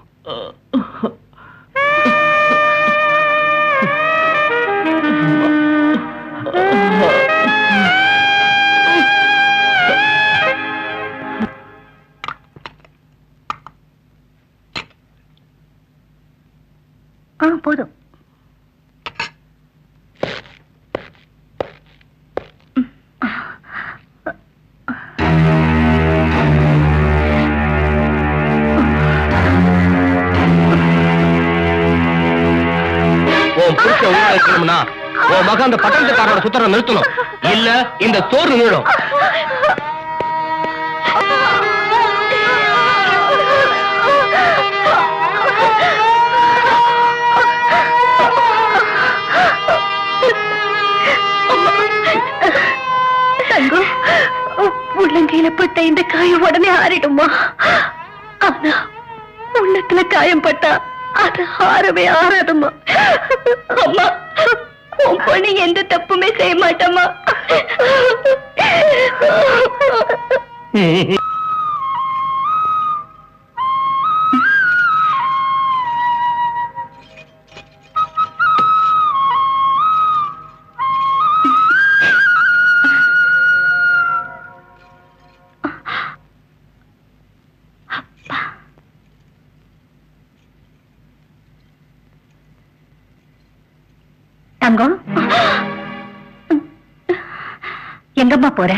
போதும். உன் மகன் அந்த பட்டணத்துக்காரோட சுத்தரம் நிறுத்தணும், இல்ல இந்த சோறு நீளும். உள்ளங்கையில பட்ட இந்த காயம் உடனே ஆறிடுமா? ஆனா உள்ளத்துல காயம் பட்டா அது ஆறவே ஆறாதுமா. அம்மா, உன் பொண்ணு எந்த தப்புமே செய்ய மாட்டம்மா. தங்கம், எங்கம்மா போற?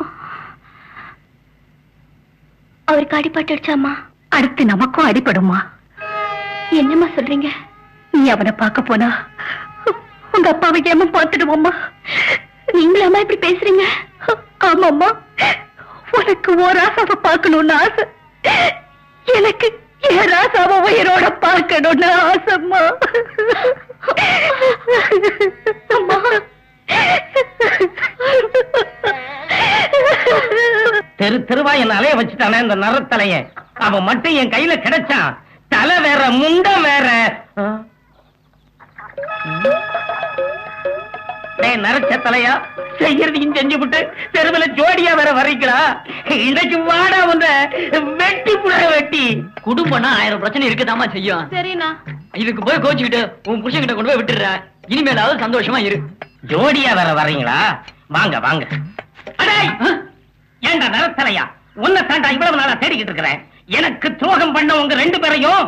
அவருக்கு அடிபட்டுடுச்சாமா? அடுத்து நமக்கும் அடிபடுமா? என்னம்மா சொல்றீங்க? நீ அவனை பார்க்க போனா உங்க அப்பாவை ஏமா பார்த்துடுவோம்மா. நீங்களாமா இப்படி பேசுறீங்க? ஆமாம்மா, உனக்கு ஓ ராசாவை பார்க்கணும்னு ஆசை, எனக்கு என் ராசாவை உயிரோட பார்க்கணும்னு ஆசைம்மா. தெரு தெருவா என் அலைய வச்சுட்டானே இந்த நரத்தலைய. அவன் மட்டும் என் கையில கிடைச்சான், தலை வேற முண்டம் வேற. நரைச்ச தலையா செய்யறதையும் செஞ்சு விட்டு தெருவுல ஜோடியா வேற வரைக்கிறா. இன்னைக்கு வாடா வந்த வெட்டி புட வெட்டி. குடும்பம்னா 1000 பிரச்சனை இருக்குதாமா செய்யும். சரிண்ணா, இதுக்கு போய் கோச்சுக்கிட்டு உன் புருஷன் கிட்ட கொண்டு போய் விட்டுற. இனிமேலாவது சந்தோஷமா இரு. ஜோடியா வேற வர்றீங்களா? வாங்க வாங்க. ஏண்டா நரத்தலையா, உன்னை தாண்டா இவ்வளவு நாளா தேடிக்கிட்டு இருக்கிறேன். எனக்கு துரோகம் பண்ண உங்க 2 பேரையும்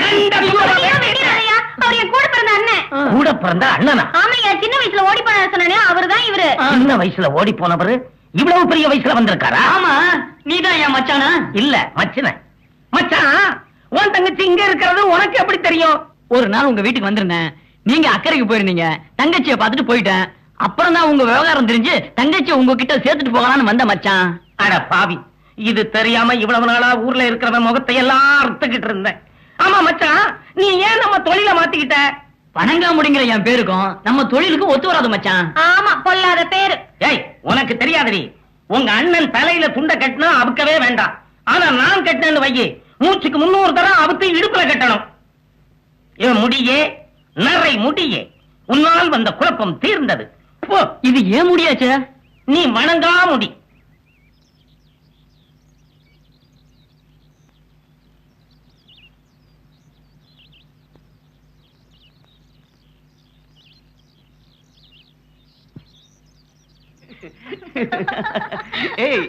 கூட பிறந்த அண்ணனா? ஆமையா, சின்ன வயசுல ஓடி போன சொன்னே அவருதான் இவரு. சின்ன வயசுல ஓடி போனவரு இவ்வளவு பெரிய வயசுல வந்திருக்காரா? ஆமா, நீதான் என் மச்சானா? இல்ல மச்சன. மச்சான், உன் தங்கச்சி இங்க இருக்கிறது உனக்கு எப்படி தெரியும்? ஒரு நாள் உங்க வீட்டுக்கு வந்திருந்தேன், நீங்க அக்கறைக்கு போயிருந்தீங்க. தங்கச்சியை பார்த்துட்டு போயிட்டேன். அப்புறம் தான் உங்க விவகாரம் தெரிஞ்சு தங்கச்சியை உங்ககிட்ட சேர்த்துட்டு போகலான்னு வந்த மச்சான். அட பாவி, இது தெரியாம இவ்வளவு நாளா ஊர்ல இருக்கிறவன் முகத்தை எல்லாம் அறுத்துக்கிட்டு இருந்தேன். ஆமா மச்சான், நீ ஏன் நம்ம தொழில மாத்திக்கிட்ட? பனங்காமுடிங்கிற என் பேருக்கும் நம்ம தொழிலுக்கு ஒத்து வராது மச்சான். ஆமா, பொல்லாத பேரு. ஏய், உனக்கு தெரியாதடி, உங்க அண்ணன் தலையில துண்ட கட்டினா அவுக்கவே வேண்டாம். ஆனா நான் கட்டினேன்னு வையே, மூச்சுக்கு 300 தரம் அவுத்து இடுப்புல கட்டணும். இவன் முடியே, நரை முடியே, உன்னால் வந்த குழப்பம் தீர்ந்தது. போ. இது ஏன் முடியாச்சே? நீ வணங்கா முடி. ஏய்,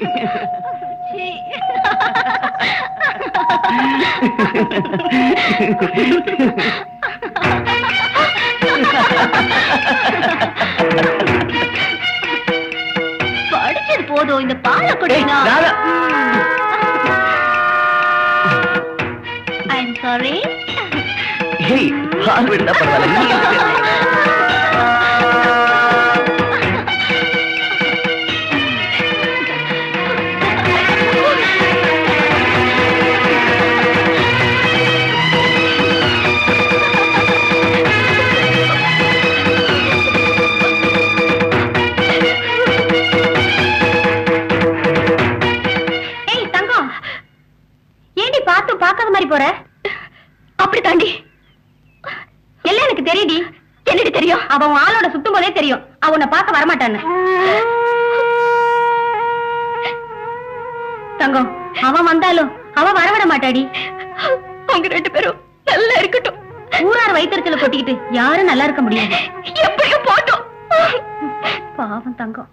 படிச்சது போதும், இந்த பாலை குடினா. I'm sorry. பாக்காத மாதிரி போற? அப்படி தாண்டி எல்லாம் எனக்கு தெரியுடி. என்னடி தெரியும்? அவன் ஆளோட சுத்தும் போதே தெரியும் அவனை பார்க்க வரமாட்டான்னு. தங்கம், அவன் வந்தாலும் அவன் வரவிட மாட்டாடி. அவங்க 2 பேரும் நல்லா இருக்கட்டும். ஊரார் வயிற்றுல கொட்டிக்கிட்டு யாரும் நல்லா இருக்க முடியாது. எப்படியும் போட்டோம். பாவம் தங்கம்.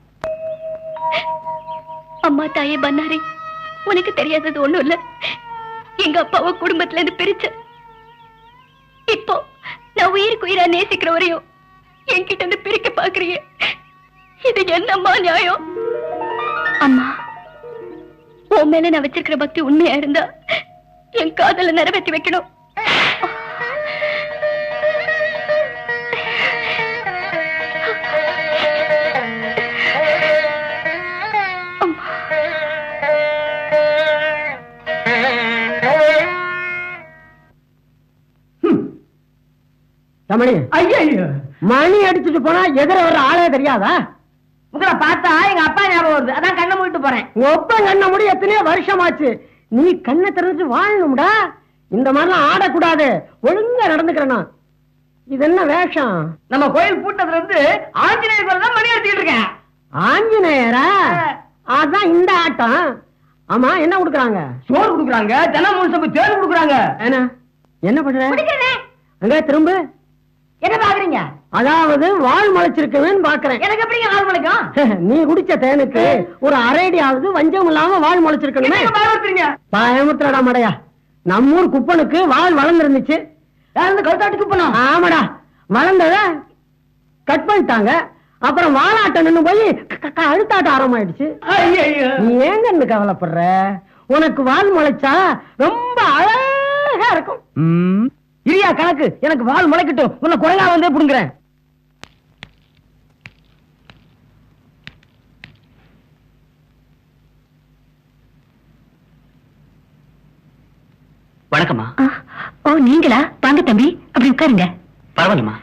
அம்மா தாயே பண்ணாரி, உனக்கு தெரியாதது ஒண்ணும் இல்ல. எங்க அப்பாவை குடும்பத்துல இருந்து பிரிச்ச. இப்போ நான் உயிருக்கு உயிரா நேசிக்கிறவரையும் என்கிட்ட இருந்து பிரிக்க பாக்குறீங்க. இது என்னம்மா நியாயம்? அம்மா, உன் மேல நான் வச்சிருக்கிற பக்தி உண்மையா இருந்தா என் காதல நிறைவேற்றி வைக்கணும். தமிழ் ஐயோ மணி அடிச்சுட்டு போனா எதிர வர்ற ஆளே தெரியாதா? உங்களை பார்த்தா எங்க அப்பா ஞாபகம் வருது, அதான் கண்ணை மூடிட்டு போறேன். ஒப்ப கண்ண முடி எத்தனையோ வருஷமாச்சு. நீ கண்ணை திறந்து வாழணும்டா. இந்த மாதிரிலாம் ஆடக்கூடாது, ஒழுங்கா நடந்துக்கிறனா. இது என்ன வேஷம்? நம்ம கோயில் பூட்டத்துல இருந்து ஆஞ்சநேயர் தான் மணி அடிச்சுட்டு இருக்கேன். ஆஞ்சநேயரா? அதான் இந்த ஆட்டம். ஆமா, என்ன கொடுக்குறாங்க? சோறு கொடுக்குறாங்க, தினம் 3 சம்பு தேன் கொடுக்குறாங்க. என்ன பண்ற? அங்க திரும்ப என்ன பாக்குறீங்க? அதாவது வாழ் முளைச்சிருக்கவேன்னு பாக்குறேன். எனக்கு எப்படிங்க வாழ் முளைக்கும்? நீ குடிச்ச தேனுக்கு ஒரு அரைடியாவது வஞ்சம் இல்லாம வாழ் முளைச்சிருக்கணுமே. பயமுத்துறடா மடையா. நம்ம ஊர் குப்பனுக்கு வாழ் வளர்ந்துருந்துச்சு. கழுத்தாட்டு குப்பனும்? ஆமாடா, வளர்ந்தத கட் பண்ணிட்டாங்க. அப்புறம் வாலாட்டம் நின்னு போய் அழுத்தாட்ட ஆரம்பமாயிடுச்சு. நீ ஏங்க கவலைப்படுற? உனக்கு வால் முளைச்சா ரொம்ப அழகா இருக்கும். இரியா கணக்கு, எனக்கு வால் முளைக்கட்டும், உன்னை குறையா வந்தே புடுங்குறேன். வணக்கம்மா. ஓ நீங்களா? வாங்க தம்பி, அப்படி உட்காருங்க. பரவாயில்லம்மா.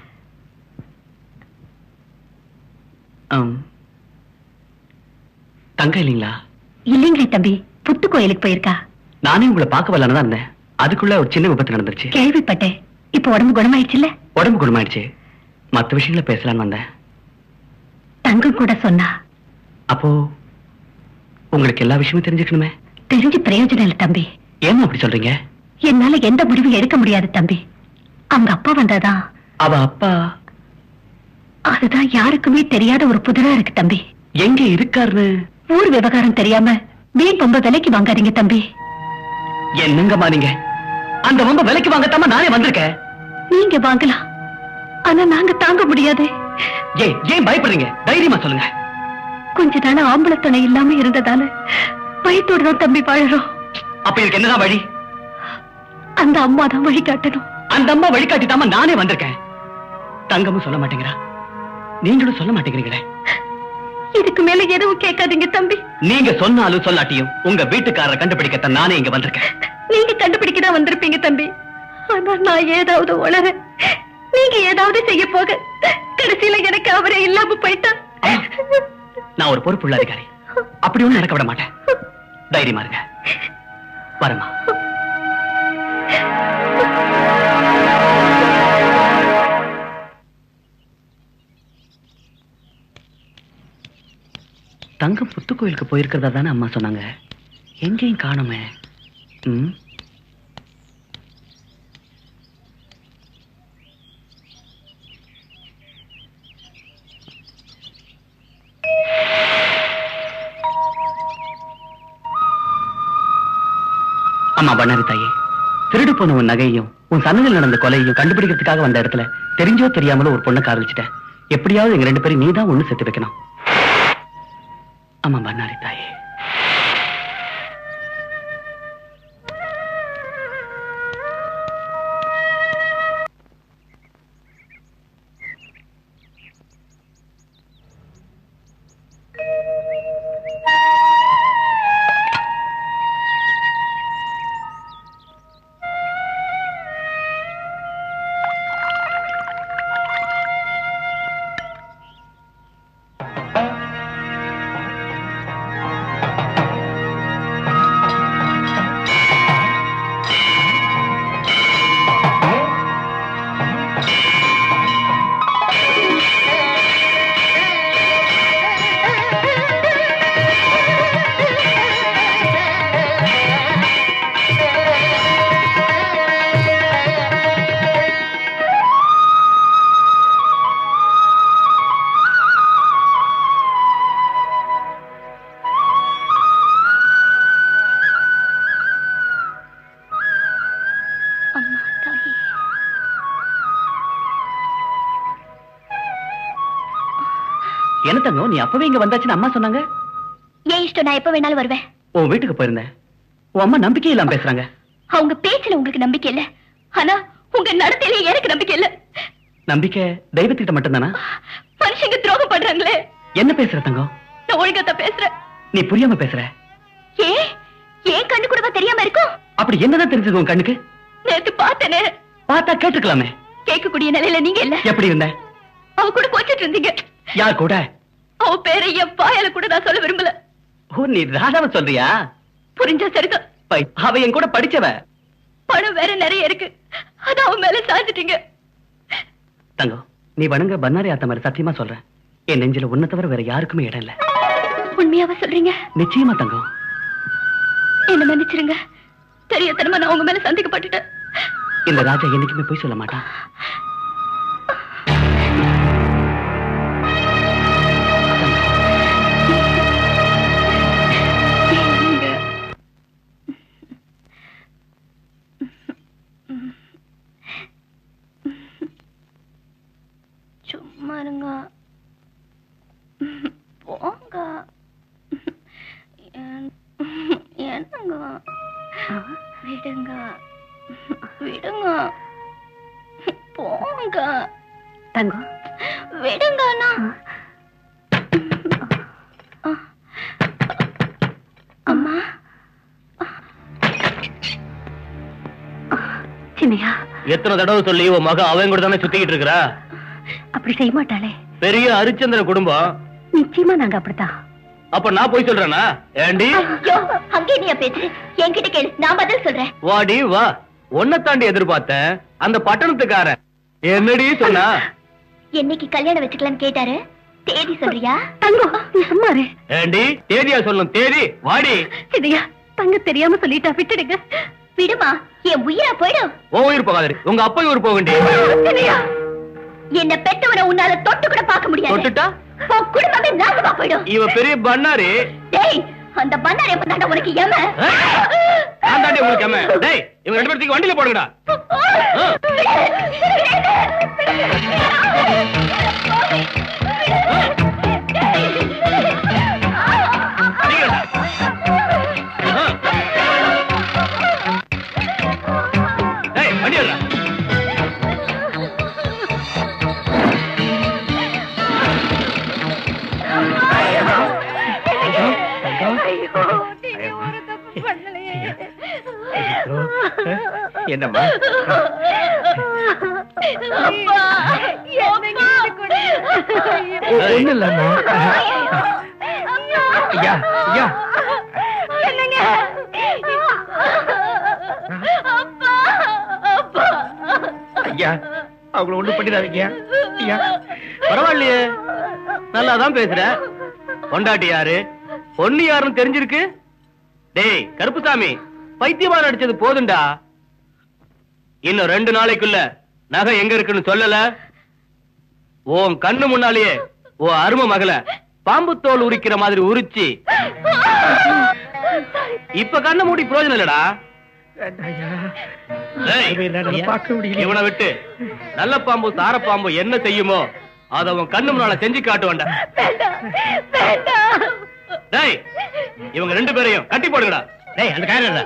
தங்க இல்லீங்களா? இல்லைங்களே தம்பி, புத்து கோயிலுக்கு போயிருக்கா. நானே உங்களை பார்க்க வரலான்னு தான் இருந்தேன். அதுக்குள்ள ஒரு சின்ன விபத்து நடந்துருச்சு. கேள்விப்பட்டேன். இப்ப உடம்பு குணமாயிடுச்சுல்ல? உடம்பு குணமாயிடுச்சு. மத்த விஷயங்கள பேசலான்னு வந்தேன். தங்கம் கூட சொன்னா. அப்போ உங்களுக்கு எல்லா விஷயமும் தெரிஞ்சுக்கணுமே? தெரிஞ்சு பிரயோஜனம் இல்ல தம்பி. ஏன் அப்படி சொல்றீங்க? என்னால எந்த முடிவும் எடுக்க முடியாது தம்பி. அவங்க அப்பா வந்தாதான். அவ அப்பா? அதுதான் யாருக்குமே தெரியாத ஒரு புதிரா இருக்கு தம்பி. எங்க இருக்காருன்னு? ஊர் விவகாரம் தெரியாம வீண் பொம்ப விலைக்கு வாங்காதீங்க தம்பி. என்னங்கம்மா நீங்க? அந்த பொம்ப விலைக்கு வாங்கத்தாம நானே வந்திருக்கேன். நீங்க வாங்கலாம், ஆனா நாங்க தாங்க முடியாது. ஏன் பயப்படுறீங்க? தைரியமா சொல்லுங்க. கொஞ்ச நாள் ஆம்பளை துணை இல்லாம இருந்ததால பயத்தோடு தான் தம்பி வாழறோம். அப்ப இதுக்கு என்னதான் வழி? அந்த அம்மா தான் வழிகாட்டணும். அந்த அம்மா வழிகாட்டிட்டாம நானே வந்திருக்கேன். தங்கமும் சொல்ல மாட்டேங்கிறா, நீங்களும் சொல்ல மாட்டேங்கிறீங்களே. இதுக்கு மேல எதுவும் கேட்காதீங்க தம்பி. நீங்க சொன்னாலும் சொல்லாட்டியும் உங்க வீட்டுக்காரரை கண்டுபிடிக்கத்தான் நானே இங்க வந்திருக்கேன். நீங்க கண்டுபிடிக்கதான் வந்திருப்பீங்க தம்பி. ஆனா நான் ஏதாவது உளற, நீங்க ஏதாவது செய்ய போக கடைசியில எனக்கு அவரே இல்லாம போயிட்டா. நான் ஒரு பொறுப்புள்ள அதிகாரி, அப்படி ஒண்ணு நடக்க விட மாட்டேன். தைரியமா இருங்க. வரமா. தங்கம் புத்து கோயிலுக்கு போயிருக்கிறதா தானே அம்மா சொன்னாங்க. எங்கேயும் காணுமே. அம்மா பண்ணாரி தாயே, திருடு போன உன் நகையையும் உன் சன்னதில் நடந்த கொலையையும் கண்டுபிடிக்கிறதுக்காக வந்த இடத்துல தெரிஞ்சோ தெரியாமலோ ஒரு பொண்ணை காதலிச்சிட்டேன். எப்படியாவது எங்க 2 பேரும் நீதான் ஒண்ணு சேர்த்து வைக்கணும். அம்மா பண்ணாரி தாயே. என்ன தங்கம், நீ அப்பவே இங்க வந்தாச்சுன்னு அம்மா சொன்னாங்க. ஏன் இஷ்டம், நான் எப்ப வேணாலும் வருவேன். உன் வீட்டுக்கு போயிருந்தேன். உன் அம்மா நம்பிக்கை இல்லாம பேசுறாங்க. அவங்க பேச்சுல உங்களுக்கு நம்பிக்கை இல்ல, ஆனா உங்க நடத்தையில எனக்கு நம்பிக்கை இல்ல. நம்பிக்கை தெய்வத்திட்ட மட்டும்தானா? மனுஷங்க துரோகம் பண்றாங்களே. என்ன பேசுற தங்கம்? நான் ஒழுங்கத்தான் பேசுறேன். நீ புரியாம பேசுற. ஏன் கண்ணு கூடவா தெரியாம இருக்கும்? அப்படி என்னதான் தெரிஞ்சது உன் கண்ணுக்கு? நேத்து பார்த்தனே. பார்த்தா கேட்டுக்கலாமே. கேட்கக்கூடிய நிலையில நீங்க இல்ல. எப்படி இருந்த? அவ கூட போச்சிட்டு இருந்தீங்க. யார் கூட? அவ பேரை என் வாயால கூட நான் சொல்ல விரும்பல. ஓ, நீ ராதாவை சொல்றியா? புரிஞ்சா சரிதான். அவ என் கூட படிச்சவ. பணம் வேற நிறைய இருக்கு, அது அவன் மேல சாஞ்சிட்டீங்க. தங்கம், நீ வணங்க பன்னாரி ஆத்த மாதிரி சத்தியமா சொல்றேன், என் நெஞ்சில உன்னை தவிர வேற யாருக்குமே இடம் இல்ல. உண்மையாவா சொல்றீங்க? நிச்சயமா தங்கம். என்ன மன்னிச்சிருங்க, தெரியத்தனமா நான் உங்க மேல சந்தேகப்பட்டுட்டேன். இந்த ராஜா என்னைக்குமே போய் சொல்ல மாட்டான். சும்மா இருங்க, போங்க. என்னங்க, விடுங்க விடுங்க, போங்க. தங்கம் விடுங்க. அம்மா, சின்னையா, எத்தனை தடவை சொல்லி உன் மகன் அவன் கூட தானே சுத்திக்கிட்டு இருக்கிறா? அப்படி செய்ய மாட்டாளே. பெரிய ஹரிச்சந்திர குடும்பம். நிச்சயமா நாங்க அப்படித்தான். அப்ப நான் போய் சொல்றேனா? ஏண்டி அங்கே நீ பேசு, என்கிட்ட கேளு, நான் பதில் சொல்றேன். வாடி வா. உன்னை தாண்டி எதிர்பார்த்தேன். அந்த பட்டணத்துக்காரன் என்னடி சொன்னா? என்னைக்கு கல்யாணம் வச்சுக்கலான்னு கேட்டாரு. தேதி சொல்றியா? தங்கம் நீ சும்மா இரு. ஏண்டி தேதியா சொல்லணும்? தேதி வாடி. சிதையா, தங்க தெரியாம சொல்லிட்டா, விட்டுடுங்க. விடுமா, என் உயிரா போயிடும். ஓ உயிர் போகாது, உங்க அப்பா உயிர் போகண்டி. என்ன பெற்றவனை உன்னால தொட்டு கூட பார்க்க முடியாது. தொட்டுட்டா உன் குடும்பமே நாசமா போயிடும். இவ பெரிய பண்ணாரி. டேய், அந்த பண்ணாரி எப்ப தாண்டா உனக்கு ஏம? நான் தாண்டி உங்களுக்கு ஏம? டேய், இவங்க ரெண்டு பேருக்கு வண்டியில போடுங்கடா. டேய், வண்டி எடுடா. என்னம்மா? ஒண்ணு இல்லம்மா. ஐயா ஐயா, ஐயா அவங்கள ஒண்ணு பண்ணிடாதீங்க ஐயா. பரவாயில்லையே, நல்லாதான் பேசுற. பொண்டாட்டி யாரு பொண்ணு யாருன்னு தெரிஞ்சிருக்கு. டேய் கருப்புசாமி, பைத்தியமா நடிச்சது போதுண்டா. இன்னும் 2 நாளைக்குள்ள நகை எங்க இருக்குன்னு சொல்லல, உன் கண்ணு முன்னாலேயே உன் அருமை மகள பாம்பு தோல் உரிக்கிற மாதிரி உரிச்சு. இப்ப கண்ணை மூடி பிரயோஜனம் இல்லடா. இவனை விட்டு நல்ல பாம்பு சார பாம்பு என்ன செய்யுமோ அத உன் கண்ணு முன்னால செஞ்சு காட்டு வேண்டாம். டேய், இவங்க 2 பேரையும் கட்டி போடுங்கடா. டேய், அந்த காரணம்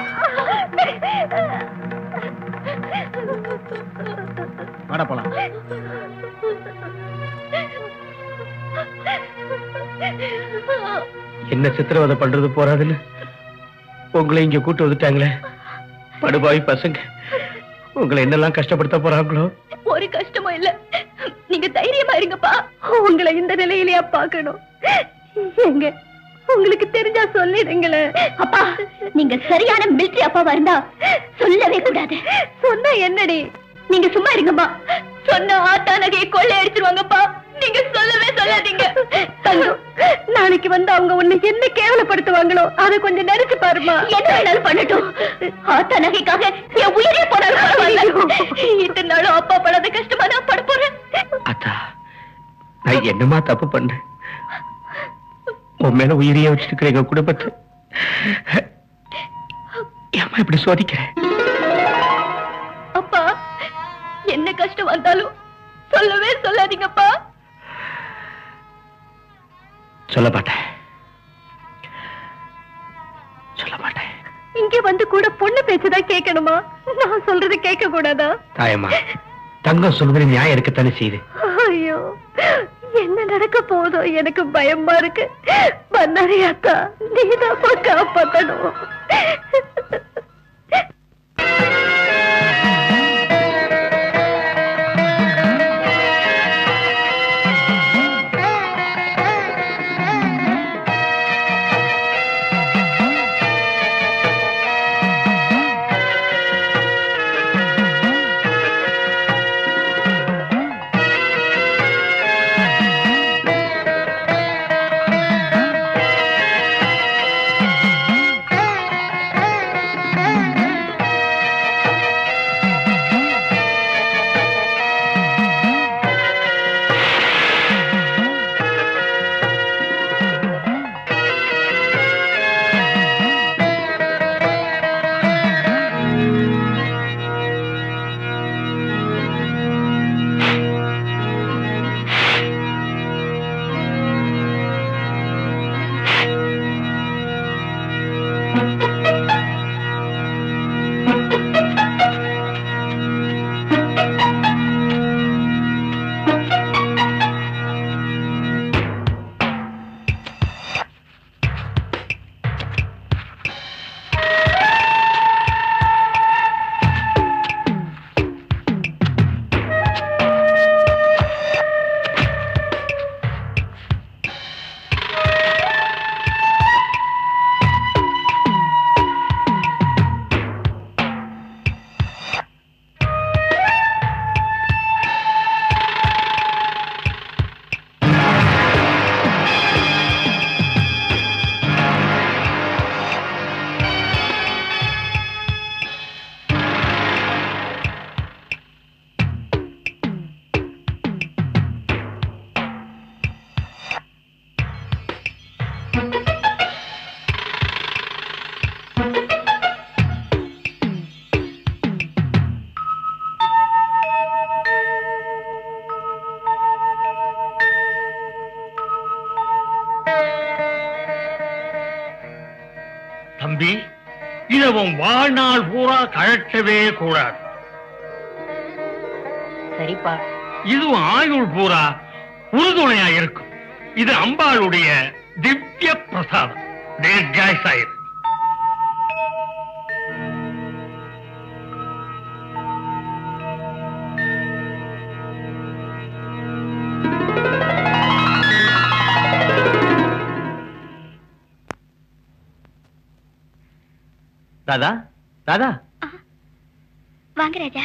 வாடா போலாம். என்ன சித்திரவதை பண்றது போறாதுன்னு உங்களை இங்க கூட்டு வந்துட்டாங்களே. படுபாவி பசங்க, உங்களை என்னெல்லாம் கஷ்டப்படுத்த போறாங்களோ. ஒரு கஷ்டமும் இல்ல, நீங்க தைரியமா இருங்கப்பா. உங்களை இந்த நிலையிலேயே பார்க்கணும். எங்க உங்களுக்கு தெரிஞ்சா சொல்லிடுங்களே. அப்பா, நீங்க சரியான மிலிட்டரி அப்பாவா இருந்தா சொல்லவே கூடாது. சொன்னா என்னடி? நீங்க சும்மா இருங்கப்பா. சொன்ன ஆத்தா நகையை கொள்ளை அடிச்சிருவாங்கப்பா. நீங்க சொல்லவே சொல்லாதீங்க. நாளைக்கு வந்து அவங்க உன்னை என்ன கேவலப்படுத்துவாங்களோ அதை கொஞ்சம் நினைச்சு பாருமா. என்ன வேணாலும் பண்ணட்டும், ஆத்தா நகைக்காக என் உயிரே போனாலும் பரவாயில்ல. இத்தனை நாளும் அப்பா படாத கஷ்டமா நான் பட போறேன். அத்தா, நான் என்னமா தப்பு பண்ணேன்? உன் மேல உயிரியே வச்சிருக்கிற எங்க குடும்பத்தை ஏமா இப்படி சோதிக்கிறேன்? அப்பா, என்ன கஷ்டம் வந்தாலும் சொல்லவே சொல்லாதீங்கப்பா. சொல்ல மாட்டேன், சொல்ல மாட்டேன். இங்க வந்து கூட பொண்ணு பேச்சுதான் கேட்கணுமா? நான் சொல்றது கேட்க கூடாதா? தாயம்மா, தங்கம் சொல்றது நியாயம் இருக்கத்தானே செய்யுது. ஐயோ, என்ன நடக்க போதோ எனக்கு பயமா இருக்கு. பண்ணாரி அக்கா, நீதான் காப்பாத்தணும். இதை வாழ்நாள் பூரா கழற்றவே கூடாது. சரிப்பா. இதுவும் ஆயுள் பூரா உறுதுணையா இருக்கும். இது அம்பாளுடைய திவ்ய பிரசாதம். தீர்காயுசாயிரு. ராதா, ராதா. வாங்க ராஜா.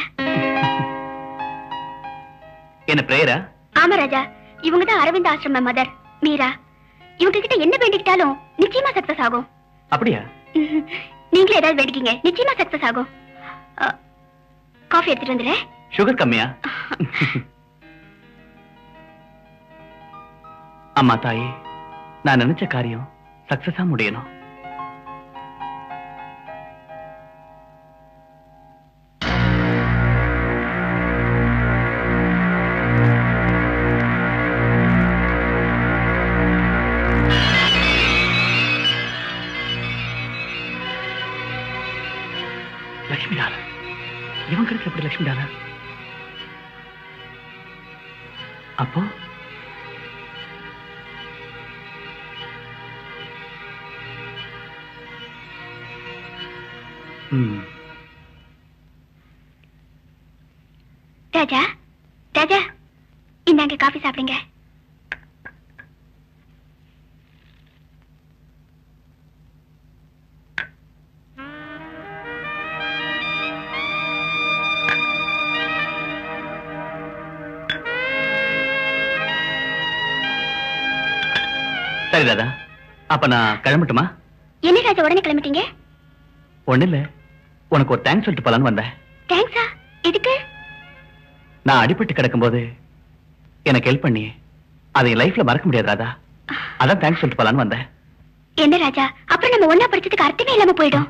என்ன பிரேயரா? ஆமா ராஜா, இவங்க தான் அரவிந்த் ஆசிரம மதர் மீரா. இவங்க கிட்ட என்ன வேண்டிக்கிட்டாலும் நிச்சயமா சக்சஸ் ஆகும். அப்படியா? நீங்களே ஏதாவது வேண்டிக்கீங்க, நிச்சயமா சக்சஸ் ஆகும். காஃபி எடுத்துட்டு வந்துடுறேன். சுகர் கம்மியா? அம்மா தாயே, நான் நினைச்ச காரியம் சக்சஸா முடியணும். லட்சுமி டாலர் இவன் கிடைச்ச எப்படி? லட்சுமி டாலர் அப்போ ராஜா, ராஜா இந்தாங்க காஃபி சாப்பிடுங்க. சரி ராதா, அப்ப நான் கிளம்பட்டுமா? என்ன ராஜா உடனே கிளம்பிட்டீங்க? ஒண்ணு இல்ல, உனக்கு ஒரு தேங்க்ஸ் சொல்லிட்டு போலான்னு வந்தேன். தேங்க்ஸா? எதுக்கு? நான் அடிபட்டு கிடக்கும் போது எனக்கு ஹெல்ப் பண்ணி அதை என் லைஃப்ல மறக்க முடியாது ராதா. அதான் தேங்க்ஸ் சொல்லிட்டு போலான்னு வந்தேன். என்ன ராஜா, அப்புறம் நம்ம ஒன்னா படிச்சதுக்கு அர்த்தமே இல்லாம போயிடும்.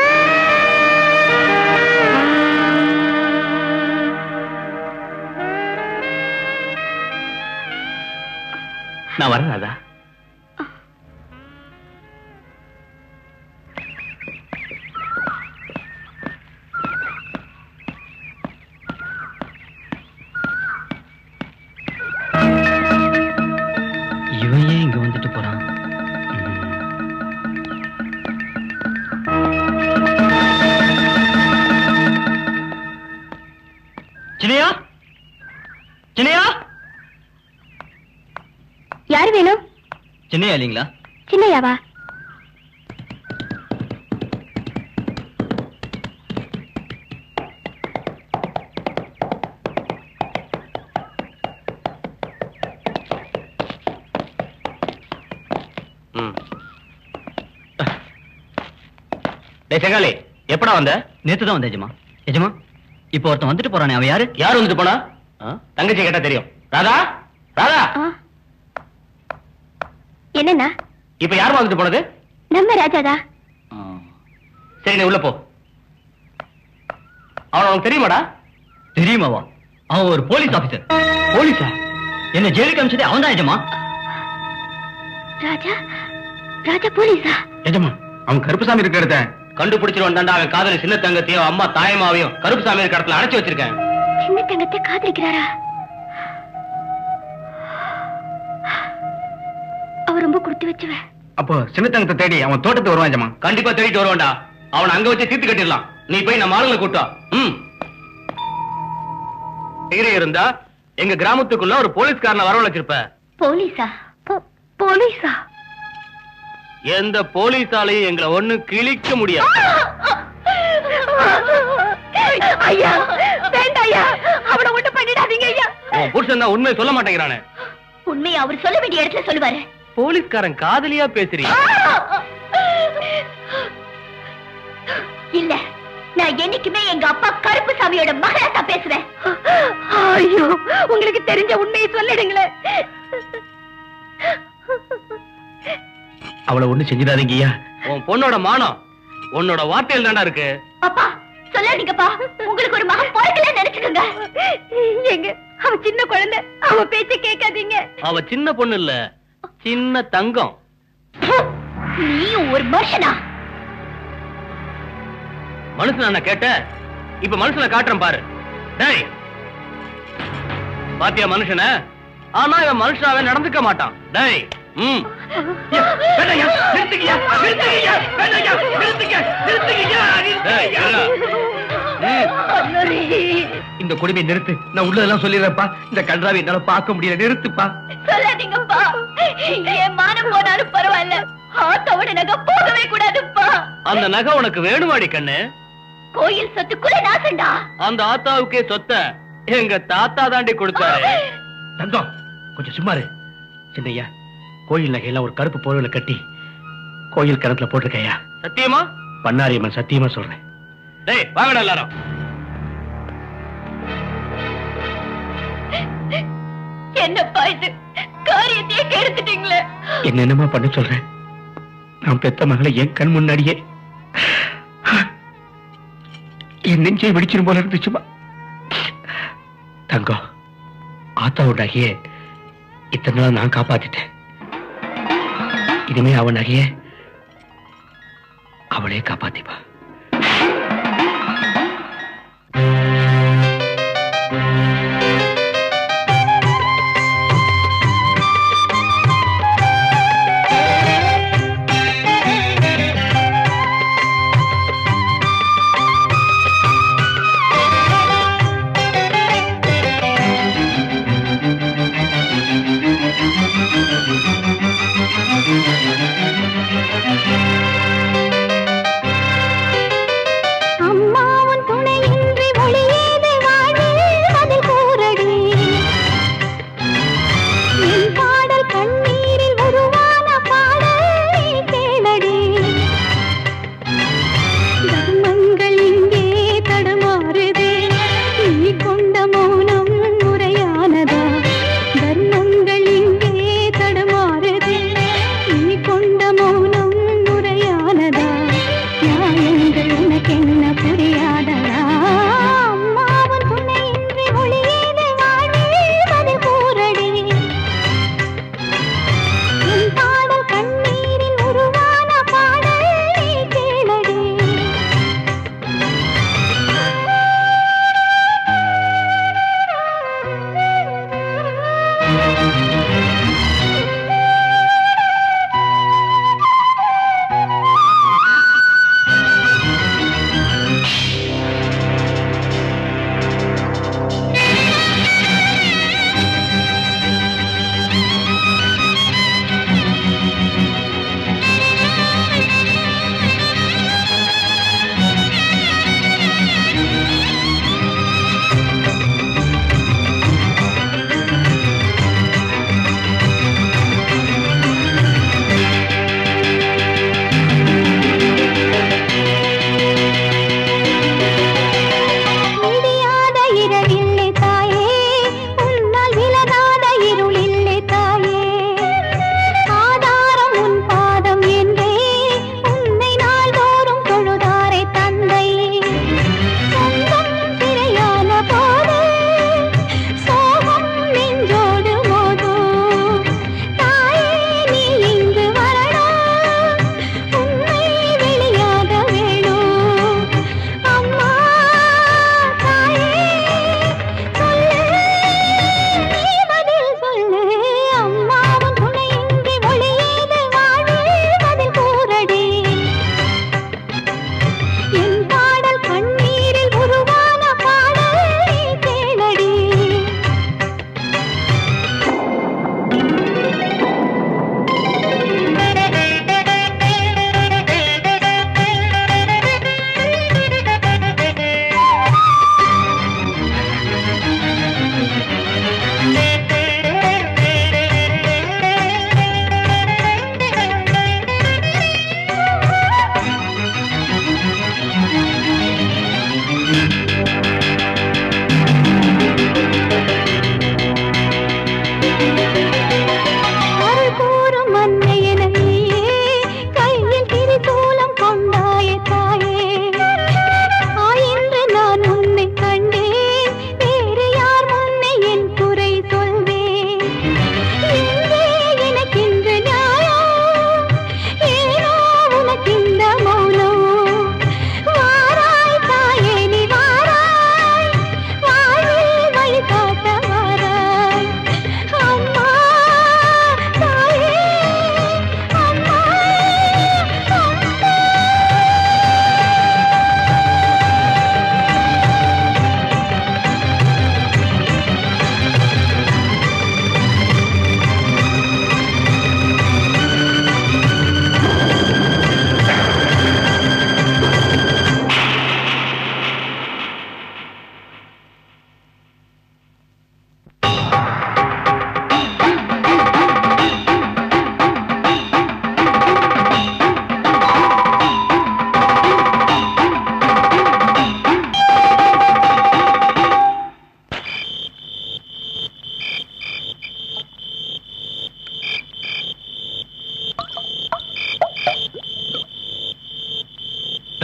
நான் வரேன் ராதா. இவன் ஏன் இங்க வந்துட்டு போறான்? சின்னையா, சின்னையா. யாரு வேணும்? சின்னையா இல்லீங்களா? சின்னையாவா? செங்காலி, எப்படா வந்த? நேத்து தான் வந்த எஜமா. எஜமா, இப்ப ஒருத்தன் வந்துட்டு போறானே, அவன் யாரு? யார் வந்துட்டு போனா? தங்கச்சி கேட்டா தெரியும். ராதா, ராதா. என்னன்னா? இப்ப யார் வந்துட்டு போனது? நம்ம ராஜாதா. சரி, நீ உள்ள போ. அவன் உனக்கு தெரியுமாடா? தெரியுமாவா? அவன் ஒரு போலீஸ் ஆபீசர். போலீஸா? என்ன ஜெயிலுக்கு அனுப்பிச்சதே அவன் தான் எஜமா. ராஜா, ராஜா போலீஸா? எஜமா, அவன் கருப்புசாமி இருக்க இடத்த கண்டுபிடிச்சிருவான் தாண்டா. அவன் காதலி சின்ன தங்கத்தையும் அம்மா தாயமாவையும் கருப்புசாமி இருக்க இடத்துல அடைச்சு வச்சிருக்கேன். சின்ன தங்கத்தை காதலிக்கிறாரா? அவர் ரொம்ப கொடுத்து வச்சுவேன். அப்போ சின்ன தங்கத்தை தேடி அவன் தோட்டத்துக்கு வருவான் ஜமா. கண்டிப்பா தேடிட்டு வருவான்டா. அவனை அங்க வச்சு தீர்த்து கட்டிடலாம். நீ போய் நம்ம ஆளுங்களை கூட்டா. இருந்தா எங்க கிராமத்துக்குள்ள ஒரு போலீஸ்காரனை வரவழைச்சிருப்ப. போலீஸா? போலீஸா? எந்த போலீஸாலையும் எங்களை ஒண்ணு கிழிக்க முடியாது. ஐயா வேண்டாம் ஐயா, அவனை ஒண்ணும் பண்ணிடாதீங்க ஐயா. உன் புருஷன் தான் உண்மையை சொல்ல மாட்டேங்கிறானே. உண்மையை அவர் சொல்ல வேண்டிய இடத்துல சொல்லுவாரு. போலீஸ்காரன் காதலியா பேசுறீ? இல்ல, நான் என்னைக்குமே எங்க அப்பா கருப்புசாமியோட மகளா தான் பேசுவேன். ஐயோ, உங்களுக்கு தெரிஞ்ச உண்மையை சொல்லிடுங்களேன். அவளை ஒண்ணு செஞ்சிடாதீங்கய்யா. உன் பொண்ணோட மானம் உன்னோட வார்த்தையில் தாண்டா இருக்கு. அப்பா சொல்லாதீங்கப்பா, உங்களுக்கு ஒரு மகன் பிறக்கல நினைச்சுக்கோங்க. எங்க அவ சின்ன குழந்தை, அவ பேச்ச கேட்காதீங்க. அவ சின்ன பொண்ணு இல்ல, சின்ன தங்கம். நீயும் ஒரு மனுஷனா? மனுஷன் நான் கேட்ட இப்ப மனுஷனை காட்டுறேன் பாரு. டேய் பாத்தியா மனுஷன? ஆனா இவன் மனுஷனாவே நடந்துக்க மாட்டான். டேய் இந்த குடிமை நிறுத்து. நான் உள்ளதெல்லாம் சொல்லிடுறேன்ப்பா. இந்த கன்றாவை என்னால பார்க்க முடியல. நிறுத்துப்பா. சொல்லாதீங்கப்பா. என் மானம் போனாலும் பரவாயில்ல, ஆத்தாவோட நகை போகவே கூடாதுப்பா. அந்த நகை உனக்கு வேணுமாடி கண்ணு? கோயில் சொத்துக்குள்ள நாசண்டா. அந்த ஆத்தாவுக்கே சொத்த எங்க தாத்தா தாண்டி கொடுத்தாரு. தங்கம் கொஞ்சம் சும்மாரு. சின்னையா, கோயில் நகையெல்லாம் ஒரு கருப்பு போர்வையில கட்டி கோயில் கிணத்துல போட்டிருக்கையா? சத்தியமா? பண்ணாரியம்மன் சத்தியமா சொல்றேன். டேய் வாங்கடா எல்லாரும். என்னப்பா இது? காரியத்தையே கெடுத்துட்டீங்களே. என்னென்னமா பண்ண சொல்றேன்? நான் பெத்த மகளை என் கண் முன்னாடியே என் நெஞ்சை வெடிச்சிரும் போல இருந்துச்சுமா. தங்கம், ஆத்தாவோட நகையை இத்தனை நாள் நான் காப்பாத்திட்டேன். இனிமே அவன் நகையை அவளே காப்பாத்திப்பா.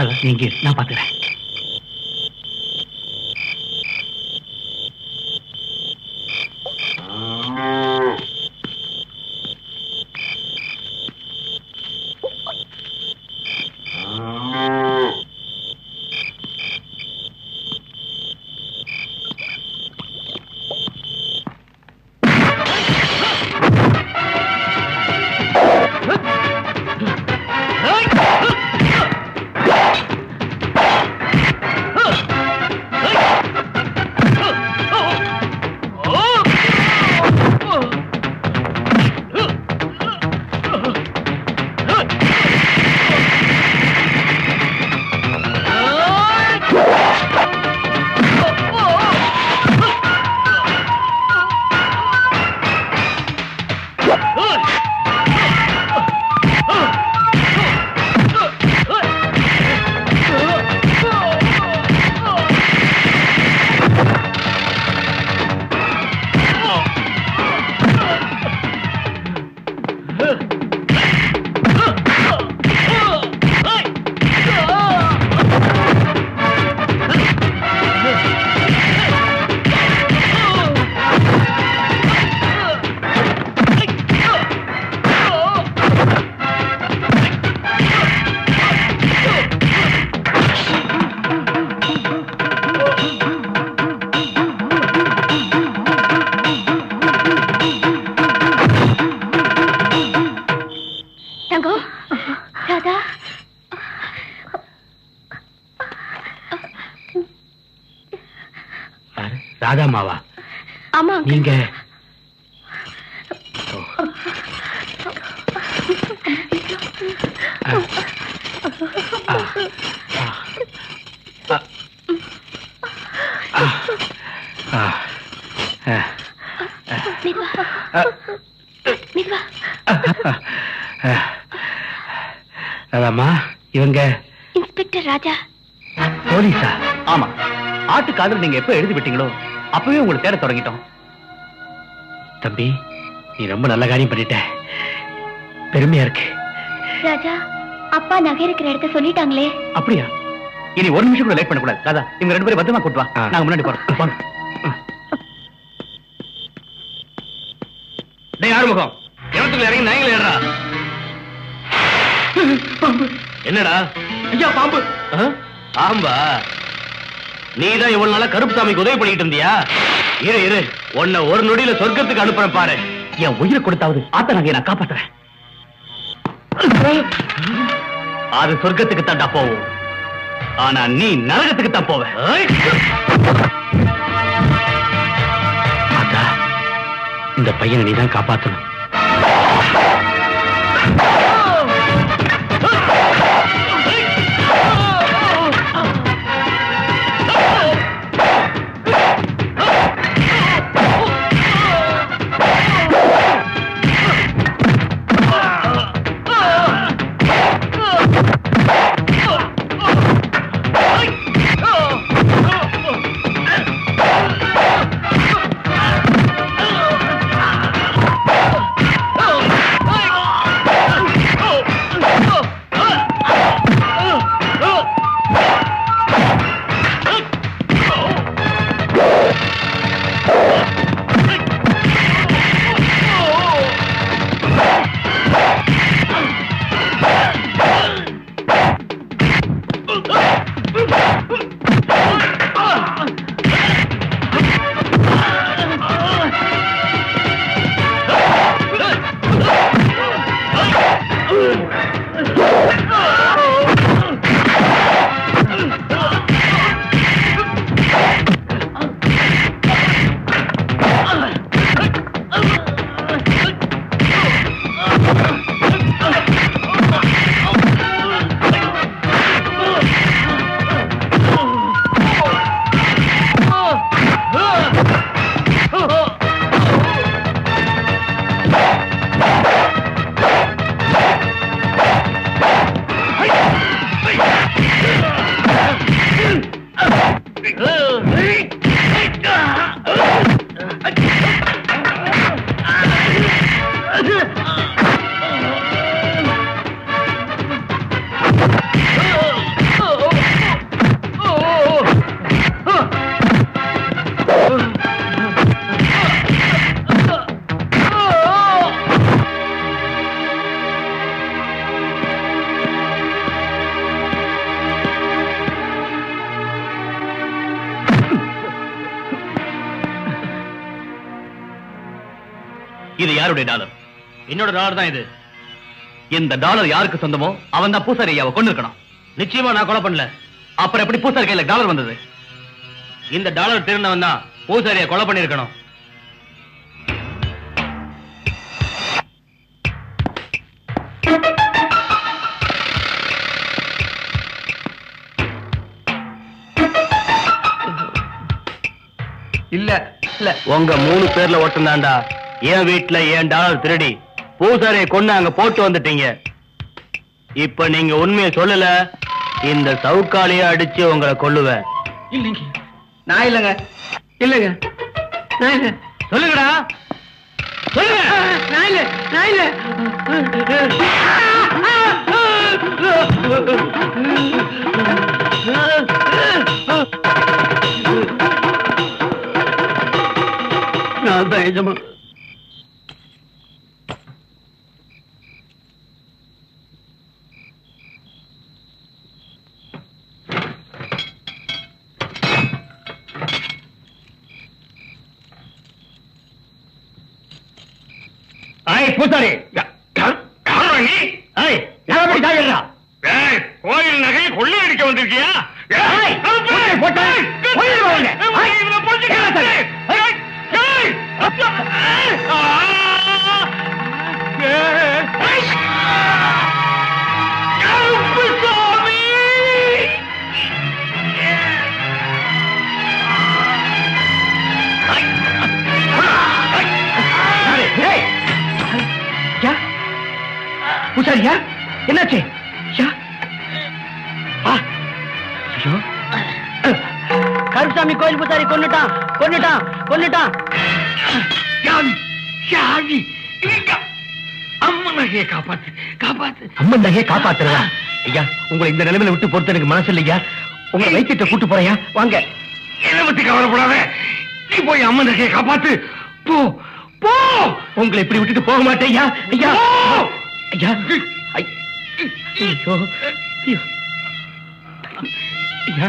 நீங்க நான் பாத்துக்கிறேன். ராதாமாவா? ஆமா. நீங்க ராதாமா, இவங்க இன்ஸ்பெக்டர் ராஜா. போலீஸா? ஆமா. ஆட்டு காதல் நீங்க எப்ப எழுதி விட்டீங்களோ அப்பவே உங்களை தேட தொடங்கிட்டோம். தம்பி, நீ ரொம்ப நல்ல காரியம் பண்ணிட்ட. பெருமையா இருக்கு. ராஜா, அப்பா நகை இருக்கிற இடத்த சொல்லிட்டாங்களே. அப்படியா? இனி ஒரு நிமிஷம் கூட லேட் பண்ணக்கூடாது. ராதா, இவங்க ரெண்டு பேரும் பத்திரமா கூட்டு வா. நாங்க முன்னாடி போறோம். டேய் ஆறுமுகம், எவத்துக்குள்ள இறங்கி நாயங்கள ஏறா. என்னடா? ஐயா, பாம்பு. பாம்பா? நீதான் இவ்வளவு நாளா கருப்பு சாமிக்கு உதவி பண்ணிட்டு இருந்தியா? இரு உன்னை ஒரு நொடியில சொர்க்கத்துக்கு அனுப்புறேன் பாரு. என் உயிரை கொடுத்தாவது ஆத்த நகையை நான் காப்பாத்துறேன். அது சொர்க்கத்துக்கு தாண்டா போவோம், ஆனா நீ நரகத்துக்கு தான் போவ. ஆத்தா, இந்த பையனை நீதான் காப்பாத்தணும். இது யாருடைய டாலர்? என்னோட டாலர் தான் இது. இந்த டாலர் யாருக்கு சொந்தமோ அவன் தான் பூசாரி ஐயாவை கொண்டு இருக்கணும். நிச்சயமா நான் கொலை பண்ணல. அப்புறம் எப்படி பூசாரி கையில டாலர் வந்தது? இந்த டாலர் திருநவன் தான் பூசாரியை கொலை பண்ணிருக்கணும். இல்ல இல்ல, உங்க 3 பேர்ல ஒருத்தந்தாண்டா என் வீட்டுல என் டாலர் திருடி பூசாரியை கொண்டு அங்க போட்டு வந்துட்டீங்க. இப்ப நீங்க உண்மையை சொல்லல, இந்த சவுக்காலிய அடிச்சு உங்களை கொல்லுவேன். இல்லைங்க, நான் இல்லைங்க. இல்லைங்க, நான் இல்ல. சொல்லுங்கடா, சொல்லுங்க. நான் இல்ல, நான் இல்ல. நான் தான் எஜமா. பூசாரி கோயில் நகை கொள்ளையடிக்க வந்திருக்கியா? பூசாரியா, என்னாச்சு? கருப்சாமி கோயில் பூசாரி கொன்னுட்டான், கொன்னுட்டான், கொன்னுட்டான். அம்மன் நகையை காப்பாத்து, காப்பாத்து. அம்மன் நகையை காப்பாத்துறதா? ஐயா, உங்களை இந்த நிலைமையில விட்டு பொறுத்த எனக்கு மனசு இல்லையா. உங்களை வைத்திட்ட கூட்டு போறையா? வாங்க. என்னை பத்தி கவலைப்படாத, நீ போய் அம்மன் நகையை காப்பாத்து. போ போ. உங்களை இப்படி விட்டுட்டு போக மாட்டேன் ஐயா. ஐயா, ஐயா, ஐயோ, ஐயோ, ஐயா.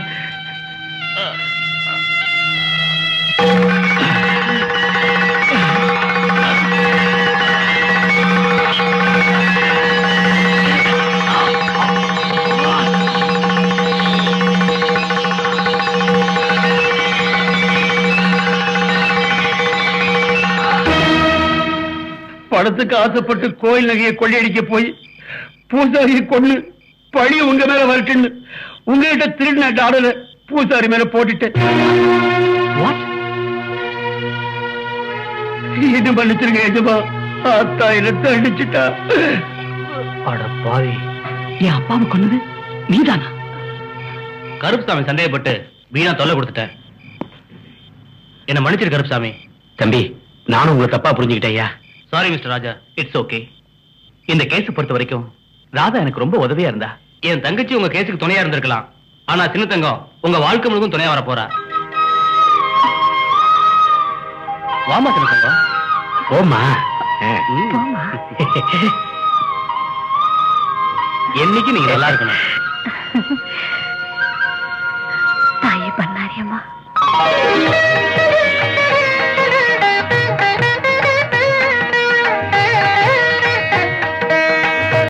பணத்துக்கு ஆசைப்பட்டு கோயில் நகையை கொள்ளையடிக்க போய் பூசாரியை கொண்டு பழி உங்க மேல வரட்டுன்னு உங்ககிட்ட திருடின டாலரை பூசாரி மேல போட்டுட்டேன். என்ன பண்ணிச்சிருங்க எஜமா, ஆத்தா என்ன அடிச்சுட்டா. அட பாவி, என் அப்பாவை கொன்னது நீதானா? கருப்புசாமி சந்தேகப்பட்டு வீணா தொல்லை கொடுத்துட்டேன். என்ன மன்னிச்சிரு கருப்புசாமி. தம்பி, நானும் உங்களை தப்பா புரிஞ்சுக்கிட்டேயா. Sorry mister Raja, it's okay. இந்த கேஸ் பொறுத்த வரைக்கும் ராதா எனக்கு ரொம்ப உதவியா இருந்தா. என் தங்கச்சி உங்க கேஸுக்கு துணையா இருந்திருக்கலாம். ஆனா சின்ன தங்கம் உங்க வாழ்க்கை முழுவதும் துணையா வர போறா. வாமா சின்ன தங்கம். ஓமா. என்னைக்கு நீங்க நல்லா இருக்கணும். தாயே பண்ணாரியம்மா.